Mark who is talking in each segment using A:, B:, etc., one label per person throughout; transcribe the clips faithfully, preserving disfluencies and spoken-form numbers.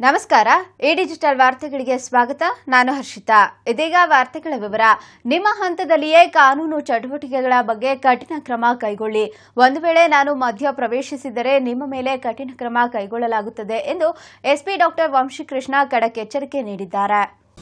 A: ನಮಸ್ಕಾರ A digital ವಾರ್ತೆಗಳಿಗೆ ಸ್ವಾಗತ ನಾನು ಹರ್ಷಿತಾ ಇದೀಗ ವಾರ್ತೆಗಳ ವಿವರ ನಿಮ್ಮ ಹಂತದಲ್ಲಿಯೇ ಕಾನೂನು ಚಟುವಟಿಕೆಗಳ ಬಗ್ಗೆ ಕಠಿಣ ಕ್ರಮ ಕೈಗೊಳ್ಳಿ ಒಂದು ವೇಳೆ ನಾನು ಮಧ್ಯ ಪ್ರವೇಶಿಸಿದರೆ ನಿಮ್ಮ ಮೇಲೆ ಕಠಿಣ ಕ್ರಮ ಕೈಗೊಳ್ಳಲಾಗುತ್ತದೆ ಎಂದು ಎಸ್ಪಿ ಡಾಕ್ಟರ್ ವಂಶಿಕೃಷ್ಣ ಖಡಕ್ ಎಚ್ಚರಿಕೆ ನೀಡಿದ್ದಾರೆ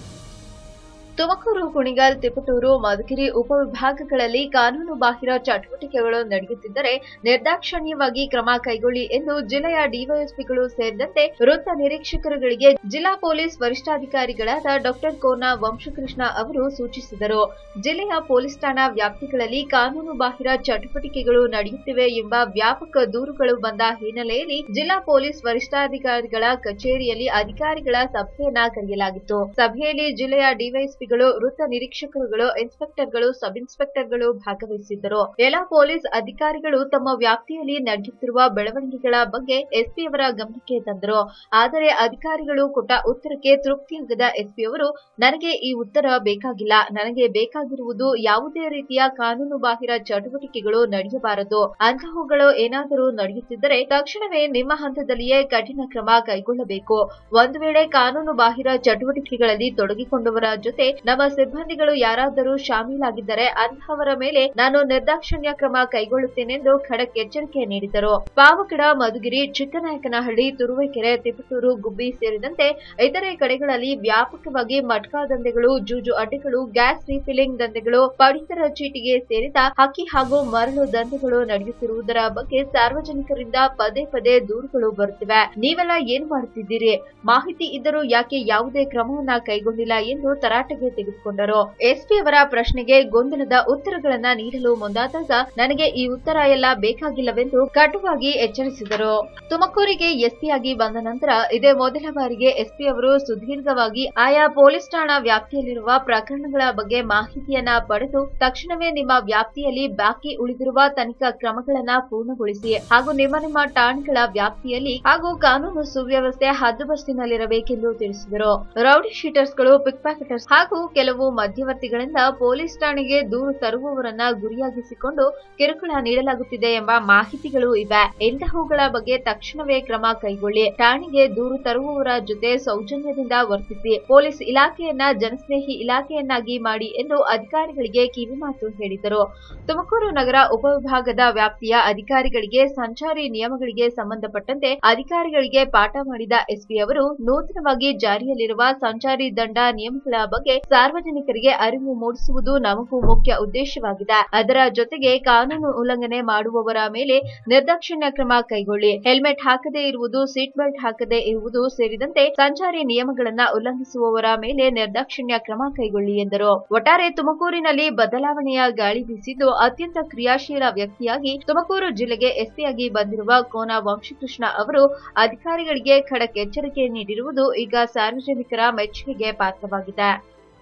A: ತುಮಕೂರು ಕುಣಿಗಲ್ ತಿಪಟೂರು ಮಧುಗಿರಿ ಉಪವಿಭಾಗಗಳಲ್ಲಿ ಕಾನೂನು ಬಾಹಿರ ಚಟುವಟಿಕೆಗಳು ನಡೆಯುತ್ತಿದ್ದರೆ ನಿರ್ದಾಕ್ಷಣ್ಯವಾಗಿ ಕ್ರಮ ಕೈಗೊಳ್ಳಿ ಎಂದು ಜಿಲ್ಲೆಯ ಡಿವೈಎಸ್ಪಿಗಳು ಸೇರಿದಂತೆ ವೃತ್ತ ನಿರೀಕ್ಷಕರುಗಳಿಗೆ ಜಿಲ್ಲಾ ಪೊಲೀಸ್ ವರಿಷ್ಠಾಧಿಕಾರಿಗಳಾದ ಡಾಕ್ಟರ್ ಕೋನ ವಂಶಕೃಷ್ಣ ಅವರು ಸೂಚಿಸಿದರು. ಜಿಲ್ಲೆಯ ಪೊಲೀಸ್ ಠಾಣಾ ವ್ಯಾಪ್ತಿಗಳಲ್ಲಿ ಕಾನೂನು ಬಾಹಿರ ಚಟುವಟಿಕೆಗಳು ನಡೆಯುತ್ತಿವೆ ಎಂಬ ವ್ಯಾಪಕ ದೂರುಗಳು ಬಂದ ಹಿನ್ನೆಲೆಯಲ್ಲಿ ಜಿಲ್ಲಾ ಪೊಲೀಸ್ ವರಿಷ್ಠಾಧಿಕಾರಿಗಳ ಕಚೇರಿಯಲ್ಲಿ ಅಧಿಕಾರಿಗಳ ಸಭೆಯನ್ನ ಕರೆಯಲಾಗಿತ್ತು. ಸಭೆಯಲ್ಲಿ ಜಿಲ್ಲೆಯ ಡಿವೈಎಸ್ಪಿ ವೃತ್ತ ನಿರೀಕ್ಷಕರುಗಳು ಇನ್ಸ್ಪೆಕ್ಟರ್ಗಳು ಸಬ್ ಇನ್ಸ್ಪೆಕ್ಟರ್ಗಳು ಭಾಗವಹಿಸಿದ್ದರು. ಎಲ್ಲಾ ಪೊಲೀಸ್ ಅಧಿಕಾರಿಗಳು ತಮ್ಮ ವ್ಯಾಪ್ತಿಯಲ್ಲಿ ನಡೆಯುತ್ತಿರುವ ಬೆಳವಣಿಗೆಗಳ ಬಗ್ಗೆ ಎಸ್ಪಿಯವರ ಗಮನಕ್ಕೆ ತಂದರು. ಆದರೆ ಅಧಿಕಾರಿಗಳು ಕೊಟ್ಟ ಉತ್ತರಕ್ಕೆ ತೃಪ್ತಿಯಾಗದ ಎಸ್ಪಿಯವರು ನನಗೆ ಈ ಉತ್ತರ ಬೇಕಾಗಿಲ್ಲ, ನನಗೆ ಬೇಕಾಗಿರುವುದು ಯಾವುದೇ ರೀತಿಯ ಕಾನೂನು ಬಾಹಿರ ಚಟುವಟಿಕೆಗಳು ನಡೆಯಬಾರದು, ಅಂತಹವುಗಳು ಏನಾದರೂ ನಡೆಯುತ್ತಿದ್ದರೆ ತಕ್ಷಣವೇ ನಿಮ್ಮ ಹಂತದಲ್ಲಿಯೇ ಕಠಿಣ ಕ್ರಮ ಕೈಗೊಳ್ಳಬೇಕು. ಒಂದು ವೇಳೆ ಕಾನೂನು ಬಾಹಿರ ಚಟುವಟಿಕೆಗಳಲ್ಲಿ ತೊಡಗಿಕೊಂಡವರ ಜೊತೆ ನಮ್ಮ ಸಿಬ್ಬಂದಿಗಳು ಯಾರಾದರೂ ಶಾಮೀಲಾಗಿದ್ದರೆ ಅಂತಹವರ ಮೇಲೆ ನಾನು ನಿರ್ದಾಕ್ಷಣ್ಯ ಕ್ರಮ ಕೈಗೊಳ್ಳುತ್ತೇನೆಂದು ಖಡಕ್ ಎಚ್ಚರಿಕೆ ನೀಡಿದರು. ಪಾವಗಡ, ಮಧುಗಿರಿ, ಚಿಕ್ಕನಾಯಕನಹಳ್ಳಿ, ತುರುವೇಕೆರೆ, ತಿಪಟೂರು, ಗುಬ್ಬಿ ಸೇರಿದಂತೆ ಇತರೆ ಕಡೆಗಳಲ್ಲಿ ವ್ಯಾಪಕವಾಗಿ ಮಟ್ಕಾ ದಂಧೆಗಳು, ಜೂಜು ಅಡ್ಡೆಗಳು, ಗ್ಯಾಸ್ ರೀಫಿಲಿಂಗ್ ದಂಧೆಗಳು, ಪಡಿತರ ಚೀಟಿಗೆ ಸೇರಿದ ಹಕ್ಕಿ ಹಾಗೂ ಮರಳು ದಂಧೆಗಳು ನಡೆಯುತ್ತಿರುವುದರ ಬಗ್ಗೆ ಸಾರ್ವಜನಿಕರಿಂದ ಪದೇ ಪದೇ ದೂರುಗಳು ಬರುತ್ತಿವೆ. ನೀವೆಲ್ಲ ಏನು ಮಾಡುತ್ತಿದ್ದೀರಿ? ಮಾಹಿತಿ ಇದ್ದರೂ ಯಾಕೆ ಯಾವುದೇ ಕ್ರಮವನ್ನ ಕೈಗೊಂಡಿಲ್ಲ ಎಂದು ತರಾಟೆಗೆ ತೆಗೆದುಕೊಂಡರು. ಎಸ್ಪಿಯವರ ಪ್ರಶ್ನೆಗೆ ಗೊಂದಲದ ಉತ್ತರಗಳನ್ನ ನೀಡಲು ಮುಂದಾದಾಗ ನನಗೆ ಈ ಉತ್ತರ ಎಲ್ಲ ಬೇಕಾಗಿಲ್ಲವೆಂದು ಕಟುವಾಗಿ ಎಚ್ಚರಿಸಿದರು. ತುಮಕೂರಿಗೆ ಎಸ್ಪಿಯಾಗಿ ಬಂದ ನಂತರ ಇದೇ ಮೊದಲ ಬಾರಿಗೆ ಎಸ್ಪಿ ಅವರು ಸುದೀರ್ಘವಾಗಿ ಆಯಾ ಪೊಲೀಸ್ ಠಾಣಾ ವ್ಯಾಪ್ತಿಯಲ್ಲಿರುವ ಪ್ರಕರಣಗಳ ಬಗ್ಗೆ ಮಾಹಿತಿಯನ್ನ ಪಡೆದು ತಕ್ಷಣವೇ ನಿಮ್ಮ ವ್ಯಾಪ್ತಿಯಲ್ಲಿ ಬಾಕಿ ಉಳಿದಿರುವ ತನಿಖಾ ಕ್ರಮಗಳನ್ನ ಪೂರ್ಣಗೊಳಿಸಿ ಹಾಗೂ ನಿಮ್ಮ ನಿಮ್ಮ ಠಾಣೆಗಳ ವ್ಯಾಪ್ತಿಯಲ್ಲಿ ಹಾಗೂ ಕಾನೂನು ಸುವ್ಯವಸ್ಥೆ ಹದ್ದುಬಸ್ತಿನಲ್ಲಿರಬೇಕೆಂದು ತಿಳಿಸಿದರು. ರೌಡಿ ಶೀಟರ್ಸ್ಗಳು, ಪಿಕ್ ಪ್ಯಾಕೆಟರ್ಸ್ ಹಾಗೂ ಕೆಲವು ಮಧ್ಯವರ್ತಿಗಳಿಂದ ಪೊಲೀಸ್ ಠಾಣೆಗೆ ದೂರು ತರುವವರನ್ನ ಗುರಿಯಾಗಿಸಿಕೊಂಡು ಕಿರುಕುಳ ನೀಡಲಾಗುತ್ತಿದೆ ಎಂಬ ಮಾಹಿತಿಗಳು ಇವೆ. ಇಂತಹವುಗಳ ಬಗ್ಗೆ ತಕ್ಷಣವೇ ಕ್ರಮ ಕೈಗೊಳ್ಳಿ. ಠಾಣೆಗೆ ದೂರು ತರುವವರ ಜೊತೆ ಸೌಜನ್ಯದಿಂದ ವರ್ತಿಸಿ ಪೊಲೀಸ್ ಇಲಾಖೆಯನ್ನ ಜನಸ್ನೇಹಿ ಇಲಾಖೆಯನ್ನಾಗಿ ಮಾಡಿ ಎಂದು ಅಧಿಕಾರಿಗಳಿಗೆ ಕಿವಿಮಾತು ಹೇಳಿದರು. ತುಮಕೂರು ನಗರ ಉಪವಿಭಾಗದ ವ್ಯಾಪ್ತಿಯ ಅಧಿಕಾರಿಗಳಿಗೆ ಸಂಚಾರಿ ನಿಯಮಗಳಿಗೆ ಸಂಬಂಧಪಟ್ಟಂತೆ ಅಧಿಕಾರಿಗಳಿಗೆ ಪಾಠ ಮಾಡಿದ ಎಸ್ಪಿ ಅವರು ನೂತನವಾಗಿ ಜಾರಿಯಲ್ಲಿರುವ ಸಂಚಾರಿ ದಂಡ ನಿಯಮಗಳ ಬಗ್ಗೆ ಸಾರ್ವಜನಿಕರಿಗೆ ಅರಿವು ಮೂಡಿಸುವುದು ನಮಗೂ ಮುಖ್ಯ ಉದ್ದೇಶವಾಗಿದೆ. ಅದರ ಜೊತೆಗೆ ಕಾನೂನು ಉಲ್ಲಂಘನೆ ಮಾಡುವವರ ಮೇಲೆ ನಿರ್ದಾಕ್ಷಿಣ್ಯ ಕ್ರಮ ಕೈಗೊಳ್ಳಿ. ಹೆಲ್ಮೆಟ್ ಹಾಕದೇ ಇರುವುದು, ಸೀಟ್ ಬೆಲ್ಟ್ ಹಾಕದೇ ಇರುವುದು ಸೇರಿದಂತೆ ಸಂಚಾರಿ ನಿಯಮಗಳನ್ನ ಉಲ್ಲಂಘಿಸುವವರ ಮೇಲೆ ನಿರ್ದಾಕ್ಷಿಣ್ಯ ಕ್ರಮ ಕೈಗೊಳ್ಳಿ ಎಂದರು. ಒಟ್ಟಾರೆ ತುಮಕೂರಿನಲ್ಲಿ ಬದಲಾವಣೆಯ ಗಾಳಿ ಬೀಸಿದ್ದು ಅತ್ಯಂತ ಕ್ರಿಯಾಶೀಲ ವ್ಯಕ್ತಿಯಾಗಿ ತುಮಕೂರು ಜಿಲ್ಲೆಗೆ ಎಸ್ಪಿಯಾಗಿ ಬಂದಿರುವ ಕೋನ ವಂಶಕೃಷ್ಣ ಅವರು ಅಧಿಕಾರಿಗಳಿಗೆ ಖಡಕ್ ಎಚ್ಚರಿಕೆ ನೀಡಿರುವುದು ಈಗ ಸಾರ್ವಜನಿಕರ ಮೆಚ್ಚುಗೆಗೆ ಪಾತ್ರವಾಗಿದೆ.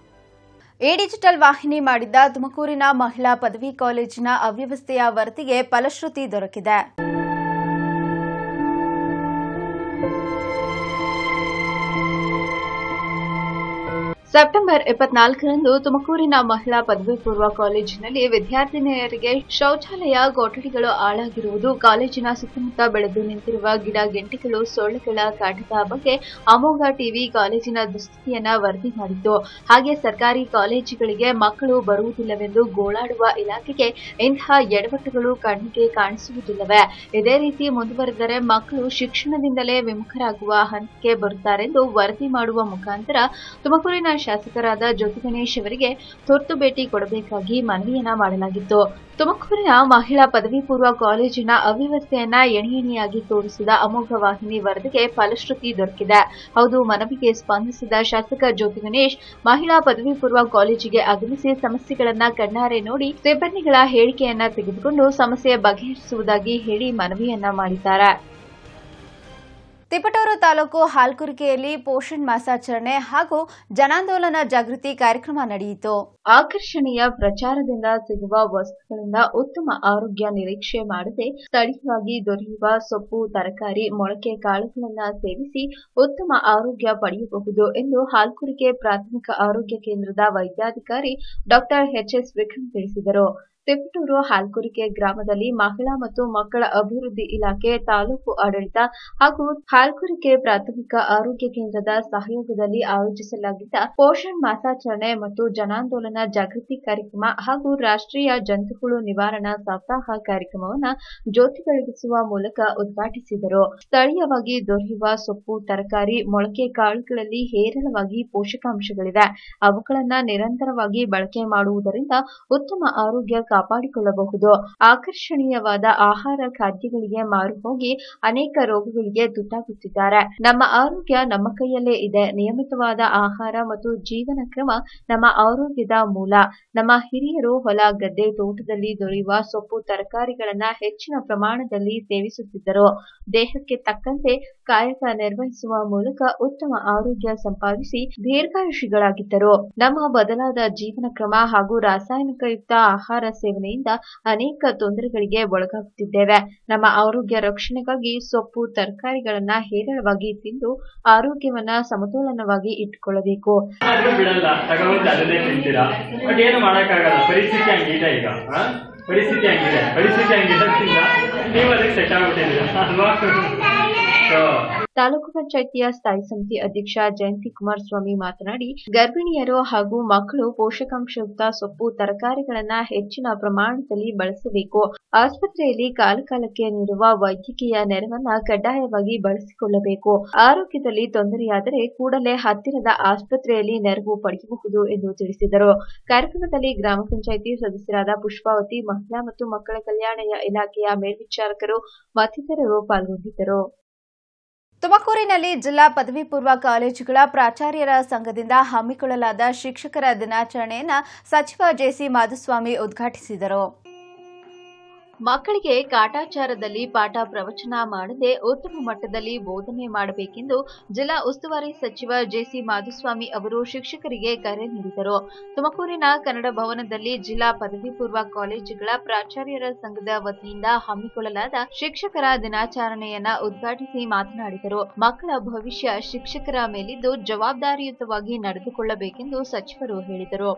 A: ಎ ಡಿಜಿಟಲ್ ವಾಹಿನಿ ಮಾಡಿದ್ದ ತುಮಕೂರಿನ ಮಹಿಳಾ ಪದವಿ ಕಾಲೇಜಿನ ಅವ್ಯವಸ್ಥೆಯ ವರದಿಗೆ ಫಲಶ್ರುತಿ ದೊರಕಿದೆ. ಸೆಪ್ಟೆಂಬರ್ ಇಪ್ಪತ್ನಾಲ್ಕರಂದು ತುಮಕೂರಿನ ಮಹಿಳಾ ಪದವಿ ಪೂರ್ವ ಕಾಲೇಜಿನಲ್ಲಿ ವಿದ್ಯಾರ್ಥಿನಿಯರಿಗೆ ಶೌಚಾಲಯ ಕೊಠಡಿಗಳು ಹಾಳಾಗಿರುವುದು, ಕಾಲೇಜಿನ ಸುತ್ತಮುತ್ತ ಬೆಳೆದು ನಿಂತಿರುವ ಗಿಡ ಗೆಂಟಿಗಳು, ಸೊಳ್ಳೆಗಳ ಕಾಟದ ಬಗ್ಗೆ ಅಮೋಘ ಟಿವಿ ಕಾಲೇಜಿನ ದುಸ್ಥಿತಿಯನ್ನ ವರದಿ ಮಾಡಿತ್ತು. ಹಾಗೆ ಸರ್ಕಾರಿ ಕಾಲೇಜುಗಳಿಗೆ ಮಕ್ಕಳು ಬರುವುದಿಲ್ಲವೆಂದು ಗೋಳಾಡುವ ಇಲಾಖೆಗೆ ಇಂತಹ ಎಡವಟ್ಟುಗಳು ಕಣ್ಣಿಗೆ ಕಾಣಿಸುವುದಿಲ್ಲವೇ? ಇದೇ ರೀತಿ ಮುಂದುವರೆದರೆ ಮಕ್ಕಳು ಶಿಕ್ಷಣದಿಂದಲೇ ವಿಮುಖರಾಗುವ ಹಂತಕ್ಕೆ ಬರುತ್ತಾರೆಂದು ವರದಿ ಮಾಡುವ ಮುಖಾಂತರ ತುಮಕೂರಿನ ಶಾಸಕರಾದ ಜ್ಯೋತಿ ಗಣೇಶ್ ಅವರಿಗೆ ತುರ್ತು ಭೇಟಿ ಕೊಡಬೇಕಾಗಿ ಮನವಿಯನ್ನ ಮಾಡಲಾಗಿತ್ತು. ತುಮಕೂರಿನ ಮಹಿಳಾ ಪದವಿ ಪೂರ್ವ ಕಾಲೇಜಿನ ಅವ್ಯವಸ್ಥೆಯನ್ನ ಎಣೆ ಎಣೆಯಾಗಿ ತೋರಿಸಿದ ಅಮೋಘ ವಾಹಿನಿ ವರದಿಗೆ ಫಲಶ್ರುತಿ ದೊರಕಿದೆ. ಹೌದು, ಮನವಿಗೆ ಸ್ಪಂದಿಸಿದ ಶಾಸಕ ಜ್ಯೋತಿ ಗಣೇಶ್ ಮಹಿಳಾ ಪದವಿ ಪೂರ್ವ ಕಾಲೇಜಿಗೆ ಆಗಮಿಸಿ ಸಮಸ್ಯೆಗಳನ್ನ ಕಣ್ಣಾರೆ ನೋಡಿ ಸಿಬ್ಬಂದಿಗಳ ಹೇಳಿಕೆಯನ್ನ ತೆಗೆದುಕೊಂಡು ಸಮಸ್ಯೆ ಬಗೆಹರಿಸುವುದಾಗಿ ಹೇಳಿ ಮನವಿಯನ್ನ ಮಾಡಿದ್ದಾರೆ. ತಿಪಟೂರು ತಾಲೂಕು ಹಾಲ್ಕುರಿಕೆಯಲ್ಲಿ ಪೋಷಣ್ ಮಾಸಾಚರಣೆ ಹಾಗೂ ಜನಾಂದೋಲನ ಜಾಗೃತಿ ಕಾರ್ಯಕ್ರಮ ನಡೆಯಿತು. ಆಕರ್ಷಣೀಯ ಪ್ರಚಾರದಿಂದ ಸಿಗುವ ವಸ್ತುಗಳಿಂದ ಉತ್ತಮ ಆರೋಗ್ಯ ನಿರೀಕ್ಷೆ ಮಾಡದೆ ಸ್ಥಳೀಯವಾಗಿ ದೊರೆಯುವ ಸೊಪ್ಪು, ತರಕಾರಿ, ಮೊಳಕೆ ಕಾಳುಗಳನ್ನು ಸೇವಿಸಿ ಉತ್ತಮ ಆರೋಗ್ಯ ಪಡೆಯಬಹುದು ಎಂದು ಹಾಲ್ಕುರಿಕೆ ಪ್ರಾಥಮಿಕ ಆರೋಗ್ಯ ಕೇಂದ್ರದ ವೈದ್ಯಾಧಿಕಾರಿ ಡಾಕ್ಟರ್ ಎಚ್ ಎಸ್ ವಿಕ್ರಮ್ ತಿಳಿಸಿದರು. ತಿಪಟೂರು ಹಾಲ್ಕುರಿಕೆ ಗ್ರಾಮದಲ್ಲಿ ಮಹಿಳಾ ಮತ್ತು ಮಕ್ಕಳ ಅಭಿವೃದ್ಧಿ ಇಲಾಖೆ, ತಾಲೂಕು ಆಡಳಿತ ಹಾಗೂ ಹಾಲ್ಕುರಿಕೆ ಪ್ರಾಥಮಿಕ ಆರೋಗ್ಯ ಕೇಂದ್ರದ ಸಹಯೋಗದಲ್ಲಿ ಆಯೋಜಿಸಲಾಗಿದ್ದ ಪೋಷಣ್ ಮಾಸಾಚರಣೆ ಮತ್ತು ಜನಾಂದೋಲನ ಜಾಗೃತಿ ಕಾರ್ಯಕ್ರಮ ಹಾಗೂ ರಾಷ್ಟ್ರೀಯ ಜಂತುಹುಳು ನಿವಾರಣಾ ಸಪ್ತಾಹ ಕಾರ್ಯಕ್ರಮವನ್ನು ಜ್ಯೋತಿ ಬೆಳಗಿಸುವ ಮೂಲಕ ಉದ್ಘಾಟಿಸಿದರು. ಸ್ಥಳೀಯವಾಗಿ ದೊರೆಯುವ ಸೊಪ್ಪು, ತರಕಾರಿ, ಮೊಳಕೆ ಕಾಳುಗಳಲ್ಲಿ ಹೇರಳವಾಗಿ ಪೋಷಕಾಂಶಗಳಿವೆ. ಅವುಗಳನ್ನು ನಿರಂತರವಾಗಿ ಬಳಕೆ ಮಾಡುವುದರಿಂದ ಉತ್ತಮ ಆರೋಗ್ಯ ಕಾಪಾಡಿಕೊಳ್ಳಬಹುದು. ಆಕರ್ಷಣೀಯವಾದ ಆಹಾರ ಖಾದ್ಯಗಳಿಗೆ ಮಾರು ಹೋಗಿ ಅನೇಕ ರೋಗಗಳಿಗೆ ತುತ್ತಾಗುತ್ತಿದ್ದಾರೆ. ನಮ್ಮ ಆರೋಗ್ಯ ನಮ್ಮ ಕೈಯಲ್ಲೇ ಇದೆ. ನಿಯಮಿತವಾದ ಆಹಾರ ಮತ್ತು ಜೀವನ ಕ್ರಮ ನಮ್ಮ ಆರೋಗ್ಯದ ಮೂಲ. ನಮ್ಮ ಹಿರಿಯರು ಹೊಲ, ಗದ್ದೆ, ತೋಟದಲ್ಲಿ ದೊರೆಯುವ ಸೊಪ್ಪು, ತರಕಾರಿಗಳನ್ನ ಹೆಚ್ಚಿನ ಪ್ರಮಾಣದಲ್ಲಿ ಸೇವಿಸುತ್ತಿದ್ದರು. ದೇಹಕ್ಕೆ ತಕ್ಕಂತೆ ಕಾಯಕ ನಿರ್ವಹಿಸುವ ಮೂಲಕ ಉತ್ತಮ ಆರೋಗ್ಯ ಸಂಪಾದಿಸಿ ದೀರ್ಘಾಯುಷಿಗಳಾಗಿದ್ದರು. ನಮ್ಮ ಬದಲಾದ ಜೀವನ ಕ್ರಮ ಹಾಗೂ ರಾಸಾಯನಿಕಯುಕ್ತ ಆಹಾರ ಸೇವನೆಯಿಂದ ಅನೇಕ ತೊಂದರೆಗಳಿಗೆ ಒಳಗಾಗುತ್ತಿದ್ದೇವೆ. ನಮ್ಮ ಆರೋಗ್ಯ ರಕ್ಷಣೆಗಾಗಿ ಸೊಪ್ಪು, ತರಕಾರಿಗಳನ್ನ ಹೇರಳವಾಗಿ ತಿಂದು ಆರೋಗ್ಯವನ್ನ ಸಮತೋಲನವಾಗಿ ಇಟ್ಟುಕೊಳ್ಳಬೇಕು.
B: ಪರಿಸ್ಥಿತಿ ಹಂಗಿದೆ ಪರಿಸ್ಥಿತಿ ಹಂಗಿದೆ ನೀವು ಅದಕ್ಕೆ ಸೆಟ್ ಆಗ್ಬಿಟ್ಟಿದ್ದೀರಾ ಅಲ್ವಾ?
A: ತಾಲೂಕು ಪಂಚಾಯಿತಿಯ ಸ್ಥಾಯಿ ಸಮಿತಿ ಅಧ್ಯಕ್ಷ ಜಯಂತಿ ಕುಮಾರ್ ಸ್ವಾಮಿ ಮಾತನಾಡಿ, ಗರ್ಭಿಣಿಯರು ಹಾಗೂ ಮಕ್ಕಳು ಪೋಷಕಾಂಶಯುಕ್ತ ಸೊಪ್ಪು, ತರಕಾರಿಗಳನ್ನ ಹೆಚ್ಚಿನ ಪ್ರಮಾಣದಲ್ಲಿ ಬಳಸಬೇಕು. ಆಸ್ಪತ್ರೆಯಲ್ಲಿ ಕಾಲಕಾಲಕ್ಕೆ ನೀಡುವ ವೈದ್ಯಕೀಯ ನೆರವನ್ನ ಕಡ್ಡಾಯವಾಗಿ ಬಳಸಿಕೊಳ್ಳಬೇಕು. ಆರೋಗ್ಯದಲ್ಲಿ ತೊಂದರೆಯಾದರೆ ಕೂಡಲೇ ಹತ್ತಿರದ ಆಸ್ಪತ್ರೆಯಲ್ಲಿ ನೆರವು ಪಡೆಯಬಹುದು ಎಂದು ತಿಳಿಸಿದರು. ಕಾರ್ಯಕ್ರಮದಲ್ಲಿ ಗ್ರಾಮ ಪಂಚಾಯಿತಿ ಸದಸ್ಯರಾದ ಪುಷ್ಪಾವತಿ, ಮಹಿಳಾ ಮತ್ತು ಮಕ್ಕಳ ಕಲ್ಯಾಣ ಇಲಾಖೆಯ ಮೇಲ್ವಿಚಾರಕರು ಮತ್ತಿತರರು ಪಾಲ್ಗೊಂಡಿದ್ದರು.
C: ತುಮಕೂರಿನಲ್ಲಿ ಜಿಲ್ಲಾ ಪದವಿ ಪೂರ್ವ ಕಾಲೇಜುಗಳ ಪ್ರಾಚಾರ್ಯರ ಸಂಘದಿಂದ ಹಮ್ಮಿಕೊಳ್ಳಲಾದ ಶಿಕ್ಷಕರ ದಿನಾಚರಣೆಯನ್ನು ಸಚಿವ ಜೆಸಿ ಮಾಧುಸ್ವಾಮಿ ಉದ್ಘಾಟಿಸಿದರು.
A: ಮಕ್ಕಳಿಗೆ ಕಾಟಾಚಾರದಲ್ಲಿ ಪಾಠ ಪ್ರವಚನ ಮಾಡದೆ ಉತ್ತಮ ಮಟ್ಟದಲ್ಲಿ ಬೋಧನೆ ಮಾಡಬೇಕೆಂದು ಜಿಲ್ಲಾ ಉಸ್ತುವಾರಿ ಸಚಿವ ಜೆಸಿ ಮಾಧುಸ್ವಾಮಿ ಅವರು ಶಿಕ್ಷಕರಿಗೆ ಕರೆ ನೀಡಿದರು. ತುಮಕೂರಿನ ಕನ್ನಡ ಭವನದಲ್ಲಿ ಜಿಲ್ಲಾ ಪದವಿ ಪೂರ್ವ ಕಾಲೇಜುಗಳ ಪ್ರಾಚಾರ್ಯರ ಸಂಘದ ವತಿಯಿಂದ ಹಮ್ಮಿಕೊಳ್ಳಲಾದ ಶಿಕ್ಷಕರ ದಿನಾಚರಣೆಯನ್ನ ಉದ್ಘಾಟಿಸಿ ಮಾತನಾಡಿದರು. ಮಕ್ಕಳ ಭವಿಷ್ಯ ಶಿಕ್ಷಕರ ಮೇಲಿದ್ದು ಜವಾಬ್ದಾರಿಯುತವಾಗಿ ನಡೆದುಕೊಳ್ಳಬೇಕೆಂದು ಸಚಿವರು ಹೇಳಿದರು.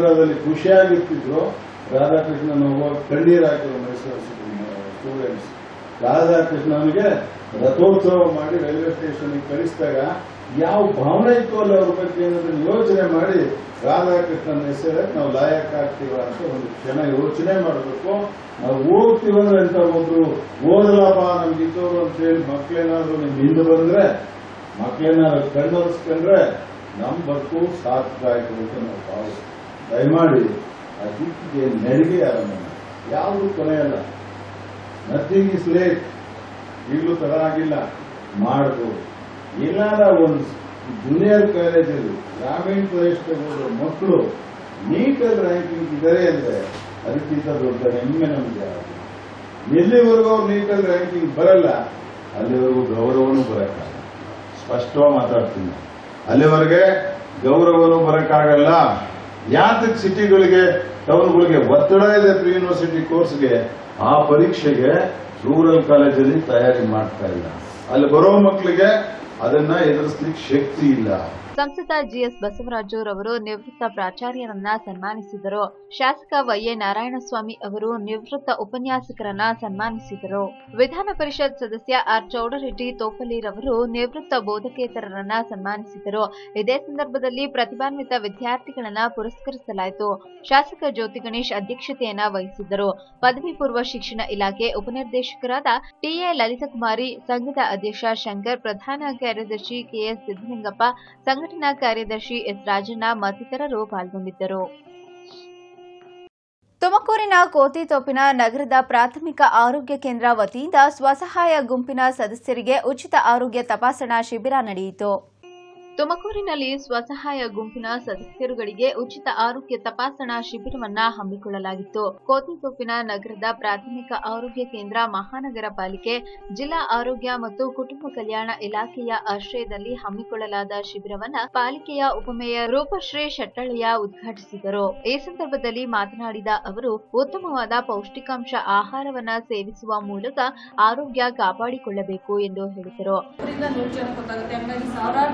D: ರಾಧಾಕೃಷ್ಣನ್ ಕಣ್ಣೀರು ಹಾಕಿದ್ರು ಮೈಸೂರು ಸ್ಟೂಡೆಂಟ್ಸ್. ರಾಧಾಕೃಷ್ಣನಿಗೆ ರಥೋತ್ಸವ ಮಾಡಿ ರೈಲ್ವೆ ಸ್ಟೇಷನ್ಗೆ ಕಳಿಸಿದಾಗ ಯಾವ ಭಾವನೆ ಇತ್ತು ಅಲ್ಲಿ ಅವ್ರ ಬಗ್ಗೆ ಏನಾದ್ರು ಯೋಚನೆ ಮಾಡಿ ರಾಧಾಕೃಷ್ಣನ ಹೆಸರಕ್ಕೆ ನಾವು ಲಾಯಕ್ ಆಗ್ತೀವ ಅಂತ ಒಂದು ಕ್ಷಣ ಯೋಚನೆ ಮಾಡಬೇಕು. ನಾವು ಹೋಗ್ತೀವಂದ್ರೆ ಅಂತ ಒಬ್ರು ಓದಲಪ್ಪ ನಮ್ಗೆ ಇದ್ದವರು ಅಂತ ಹೇಳಿ ಮಕ್ಳೇನಾದ್ರು ನಿಮ್ ಹಿಂದೆ ಬಂದ್ರೆ, ಮಕ್ಳೇನಾದ್ರು ಕಣ್ಣೊರೆಸ್ಕೊಂಡ್ರೆ ನಮ್ ಬದುಕು ಸಾರ್ಥಕ ಅಂತ ನಾವು ಭಾವಿಸ್ತೀವಿ. ದಯಮಾಡಿ ಆ ದಿಕ್ಕಿಗೆ ನಡಿಗೆ ಆರಂಭ ಯಾವುದು ಕೊನೆಯಲ್ಲ. Nothing is late. ಈಗಲೂ ತಡಾಗಿಲ್ಲ, ಮಾಡಬಹುದು. ಏನಾರ ಒಂದು ಜೂನಿಯರ್ ಕಾಲೇಜಲ್ಲಿ ಗ್ರಾಮೀಣ ಪ್ರದೇಶದ ಮಕ್ಕಳು ನೀಟಲ್ಲಿ ರ್ಯಾಂಕಿಂಗ್ ಇದ್ದಾರೆ ಅಂದ್ರೆ ಅದಕ್ಕಿಂತ ದೊಡ್ಡ ಹೆಮ್ಮೆ ನಮಗೆ. ಎಲ್ಲಿವರೆಗೂ ಅವ್ರು ನೀಟಲ್ಲಿ ರ್ಯಾಂಕಿಂಗ್ ಬರಲ್ಲ ಅಲ್ಲಿವರೆಗೂ ಗೌರವನೂ ಬರಕ್ಕಾಗಲ್ಲ. ಸ್ಪಷ್ಟವಾಗಿ ಮಾತಾಡ್ತೀನಿ, ಅಲ್ಲಿವರೆಗೆ ಗೌರವನೂ ಬರಕ್ಕಾಗಲ್ಲ. ಯಾತಕ್ಕೆ ಸಿಟಿಗಳಿಗೆ, ಟೌನ್ಗಳಿಗೆ ಒತ್ತಡ ಇದೆ ಪ್ರಿ ಯೂನಿವರ್ಸಿಟಿ ಕೋರ್ಸ್ಗೆ, ಆ ಪರೀಕ್ಷೆಗೆ ರೂರಲ್ ಕಾಲೇಜಲ್ಲಿ ತಯಾರಿ ಮಾಡ್ತಾ ಇಲ್ಲ. ಅಲ್ಲಿ ಬರೋ ಮಕ್ಕಳಿಗೆ ಅದನ್ನ ಎದುರಿಸಲಿಕ್ಕೆ ಶಕ್ತಿ ಇಲ್ಲ.
A: ಸಂಸದ ಜಿಎಸ್ ಬಸವರಾಜು ರವರು ನಿವೃತ್ತ ಪ್ರಾಚಾರ್ಯರನ್ನ ಸನ್ಮಾನಿಸಿದರು. ಶಾಸಕ ವೈಎ ನಾರಾಯಣಸ್ವಾಮಿ ಅವರು ನಿವೃತ್ತ ಉಪನ್ಯಾಸಕರನ್ನ ಸನ್ಮಾನಿಸಿದರು. ವಿಧಾನ ಪರಿಷತ್ ಸದಸ್ಯ ಆರ್ ಚೌಡರೆಡ್ಡಿ ತೋಪಲಿರವರು ನಿವೃತ್ತ ಬೋಧಕೇತರರನ್ನ ಸನ್ಮಾನಿಸಿದರು. ಇದೇ ಸಂದರ್ಭದಲ್ಲಿ ಪ್ರತಿಭಾನ್ವಿತ ವಿದ್ಯಾರ್ಥಿಗಳನ್ನ ಪುರಸ್ಕರಿಸಲಾಯಿತು. ಶಾಸಕ ಜ್ಯೋತಿ ಗಣೇಶ್ ಅಧ್ಯಕ್ಷತೆಯನ್ನ ವಹಿಸಿದ್ದರು. ಪದವಿ ಪೂರ್ವ ಶಿಕ್ಷಣ ಇಲಾಖೆ ಉಪನಿರ್ದೇಶಕರಾದ ಟಿಎ ಲಲಿತಕುಮಾರಿ, ಸಂಘದ ಅಧ್ಯಕ್ಷ ಶಂಕರ್, ಪ್ರಧಾನ ಕಾರ್ಯದರ್ಶಿ ಕೆಎಸ್ ಸಿದ್ದಲಿಂಗಪ್ಪ, ಸಂಘಟನಾ ಕಾರ್ಯದರ್ಶಿ ಎಸ್ ರಾಜಣ್ಣ ಮತ್ತಿತರರು ಪಾಲ್ಗೊಂಡಿದ್ದರು.
C: ತುಮಕೂರಿನ ಕೋತಿತೋಪಿನ ನಗರದ ಪ್ರಾಥಮಿಕ ಆರೋಗ್ಯ ಕೇಂದ್ರ ವತಿಯಿಂದ ಸ್ವಸಹಾಯ ಗುಂಪಿನ ಸದಸ್ಯರಿಗೆ ಉಚಿತ ಆರೋಗ್ಯ ತಪಾಸಣಾ ಶಿಬಿರ ನಡೆಯಿತು.
A: ತುಮಕೂರಿನಲ್ಲಿ ಸ್ವಸಹಾಯ ಗುಂಪಿನ ಸದಸ್ಯರುಗಳಿಗೆ ಉಚಿತ ಆರೋಗ್ಯ ತಪಾಸಣಾ ಶಿಬಿರವನ್ನ ಹಮ್ಮಿಕೊಳ್ಳಲಾಗಿತ್ತು. ಕೋತಿತೋಪಿನ ನಗರದ ಪ್ರಾಥಮಿಕ ಆರೋಗ್ಯ ಕೇಂದ್ರ ಮಹಾನಗರ ಪಾಲಿಕೆ, ಜಿಲ್ಲಾ ಆರೋಗ್ಯ ಮತ್ತು ಕುಟುಂಬ ಕಲ್ಯಾಣ ಇಲಾಖೆಯ ಆಶ್ರಯದಲ್ಲಿ ಹಮ್ಮಿಕೊಳ್ಳಲಾದ ಶಿಬಿರವನ್ನ ಪಾಲಿಕೆಯ ಉಪಮೇಯರ್ ರೂಪಶ್ರೀ ಶೆಟ್ಟಳ್ಳಿಯ ಉದ್ಘಾಟಿಸಿದರು. ಈ ಸಂದರ್ಭದಲ್ಲಿ ಮಾತನಾಡಿದ ಅವರು, ಉತ್ತಮವಾದ ಪೌಷ್ಟಿಕಾಂಶ ಆಹಾರವನ್ನ ಸೇವಿಸುವ ಮೂಲಕ ಆರೋಗ್ಯ ಕಾಪಾಡಿಕೊಳ್ಳಬೇಕು ಎಂದು ಹೇಳಿದರು.
E: ಸಾವಿರಾರು ಜನಕ್ಕೆ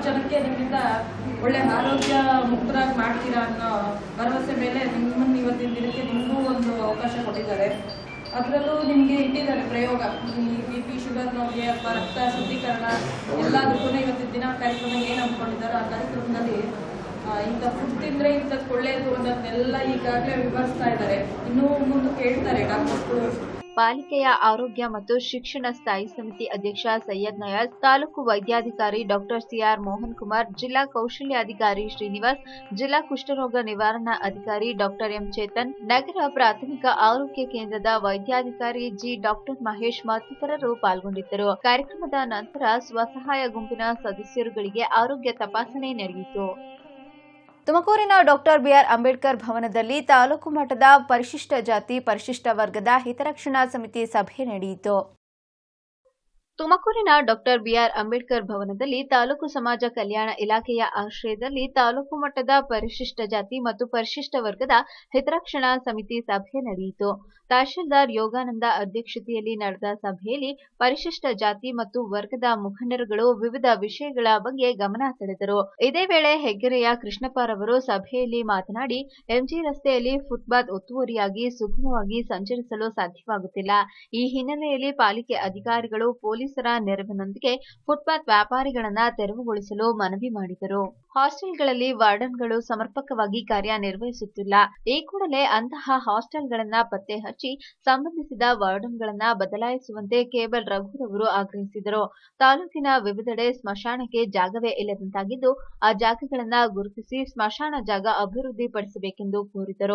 E: ದಿನದಿಂದ ಒಳ್ಳೆ ಆರೋಗ್ಯ ಮುಕ್ತರಾಗಿ ಮಾಡ್ತೀರಾ ಅನ್ನೋ ಭರವಸೆ ಮೇಲೆ ನಿಮ್ಮನ್ನು ಇವತ್ತಿನ ದಿನಕ್ಕೆ ನಿಮಗೂ ಒಂದು ಅವಕಾಶ ಕೊಟ್ಟಿದ್ದಾರೆ. ಅದರಲ್ಲೂ ನಿಮಗೆ ಇಟ್ಟಿದ್ದಾರೆ ಪ್ರಯೋಗ, ಈ ಬಿ ಪಿ ಶುಗರ್ನವ್ರಿಗೆ ಅಥವಾ ರಕ್ತ ಶುದ್ಧೀಕರಣ ಎಲ್ಲದಕ್ಕೂ ಇವತ್ತಿನ ದಿನ ಕಾರ್ಯಕ್ರಮ ಏನು ಅಂದ್ಕೊಂಡಿದ್ದಾರೋ ಆ ಕಾರ್ಯಕ್ರಮದಲ್ಲಿ ಇಂಥ ಫುಡ್ ತಿಂದರೆ ಇಂಥದ್ದು ಒಳ್ಳೆಯದು ಅನ್ನೋದನ್ನೆಲ್ಲ ಈಗಾಗಲೇ ವಿವರಿಸ್ತಾ ಇದ್ದಾರೆ. ಇನ್ನೂ ಮುಂದಕ್ಕೆ ಹೇಳ್ತಾರೆ ಡಾಕ್ಟರ್ಗಳು.
A: ಪಾಲಿಕೆಯ ಆರೋಗ್ಯ ಮತ್ತು ಶಿಕ್ಷಣ ಸ್ಥಾಯಿ ಸಮಿತಿ ಅಧ್ಯಕ್ಷ ಸೈಯದ್ ನಯಾಜ್, ತಾಲೂಕು ವೈದ್ಯಾಧಿಕಾರಿ ಡಾಕ್ಟರ್ ಸಿಆರ್ ಮೋಹನ್ ಕುಮಾರ್, ಜಿಲ್ಲಾ ಕೌಶಲ್ಯಾಧಿಕಾರಿ ಶ್ರೀನಿವಾಸ್, ಜಿಲ್ಲಾ ಕುಷ್ಠರೋಗ ನಿವಾರಣಾ ಅಧಿಕಾರಿ ಡಾಕ್ಟರ್ ಎಂ ಚೇತನ್, ನಗರ ಪ್ರಾಥಮಿಕ ಆರೋಗ್ಯ ಕೇಂದ್ರದ ವೈದ್ಯಾಧಿಕಾರಿ ಜಿ ಡಾಕ್ಟರ್ ಮಹೇಶ್ ಮತ್ತಿತರರು ಪಾಲ್ಗೊಂಡಿದ್ದರು. ಕಾರ್ಯಕ್ರಮದ ನಂತರ ಸ್ವಸಹಾಯ ಗುಂಪಿನ ಸದಸ್ಯರುಗಳಿಗೆ ಆರೋಗ್ಯ ತಪಾಸಣೆ ನಡೆಯಿತು.
C: ತುಮಕೂರಿನ ಡಾಕ್ಟರ್ ಬಿಆರ್ ಅಂಬೇಡ್ಕರ್ ಭವನದಲ್ಲಿ ತಾಲೂಕು ಮಟ್ಟದ ಪರಿಶಿಷ್ಟ ಜಾತಿ ಪರಿಶಿಷ್ಟ ವರ್ಗದ ಹಿತರಕ್ಷಣಾ ಸಮಿತಿ ಸಭೆ ನಡೆಯಿತು.
A: ತುಮಕೂರಿನ ಡಾಕ್ಟರ್ ಬಿಆರ್ ಅಂಬೇಡ್ಕರ್ ಭವನದಲ್ಲಿ ತಾಲೂಕು ಸಮಾಜ ಕಲ್ಯಾಣ ಇಲಾಖೆಯ ಆಶ್ರಯದಲ್ಲಿ ತಾಲೂಕು ಮಟ್ಟದ ಪರಿಶಿಷ್ಟ ಜಾತಿ ಮತ್ತು ಪರಿಶಿಷ್ಟ ವರ್ಗದ ಹಿತರಕ್ಷಣಾ ಸಮಿತಿ ಸಭೆ ನಡೆಯಿತು. ತಹಶೀಲ್ದಾರ್ ಯೋಗಾನಂದ ಅಧ್ಯಕ್ಷತೆಯಲ್ಲಿ ನಡೆದ ಸಭೆಯಲ್ಲಿ ಪರಿಶಿಷ್ಟ ಜಾತಿ ಮತ್ತು ವರ್ಗದ ಮುಖಂಡರುಗಳು ವಿವಿಧ ವಿಷಯಗಳ ಬಗ್ಗೆ ಗಮನ ಸೆಳೆದರು. ಇದೇ ವೇಳೆ ಹೆಗ್ಗೆರೆಯ ಕೃಷ್ಣಪ್ಪರವರು ಸಭೆಯಲ್ಲಿ ಮಾತನಾಡಿ, ಎಂಜಿ ರಸ್ತೆಯಲ್ಲಿ ಫುಟ್ಪಾತ್ ಒತ್ತುವರಿಯಾಗಿ ಸುಗಮವಾಗಿ ಸಂಚರಿಸಲು ಸಾಧ್ಯವಾಗುತ್ತಿಲ್ಲ. ಈ ಹಿನ್ನೆಲೆಯಲ್ಲಿ ಪಾಲಿಕೆ ಅಧಿಕಾರಿಗಳು ಪೊಲೀಸರ ನೆರವಿನೊಂದಿಗೆ ಫುಟ್ಪಾತ್ ವ್ಯಾಪಾರಿಗಳನ್ನ ತೆರವುಗೊಳಿಸಲು ಮನವಿ ಮಾಡಿದರು. ಹಾಸ್ಟೆಲ್ಗಳಲ್ಲಿ ವಾರ್ಡನ್ಗಳು ಸಮರ್ಪಕವಾಗಿ ಕಾರ್ಯನಿರ್ವಹಿಸುತ್ತಿಲ್ಲ. ಈ ಕೂಡಲೇ ಅಂತಹ ಹಾಸ್ಟೆಲ್ಗಳನ್ನ ಪತ್ತೆ ಹಚ್ಚಿ ಸಂಬಂಧಿಸಿದ ವಾರ್ಡನ್ಗಳನ್ನ ಬದಲಾಯಿಸುವಂತೆ ಕೇಬಲ್ ರಘುರವರು ಆಗ್ರಹಿಸಿದರು. ತಾಲೂಕಿನ ವಿವಿಧೆಡೆ ಸ್ಮಶಾನಕ್ಕೆ ಜಾಗವೇ ಇಲ್ಲದಂತಾಗಿದ್ದು, ಆ ಜಾಗಗಳನ್ನ ಗುರುತಿಸಿ ಸ್ಮಶಾನ ಜಾಗ ಅಭಿವೃದ್ಧಿಪಡಿಸಬೇಕೆಂದು ಕೋರಿದರು.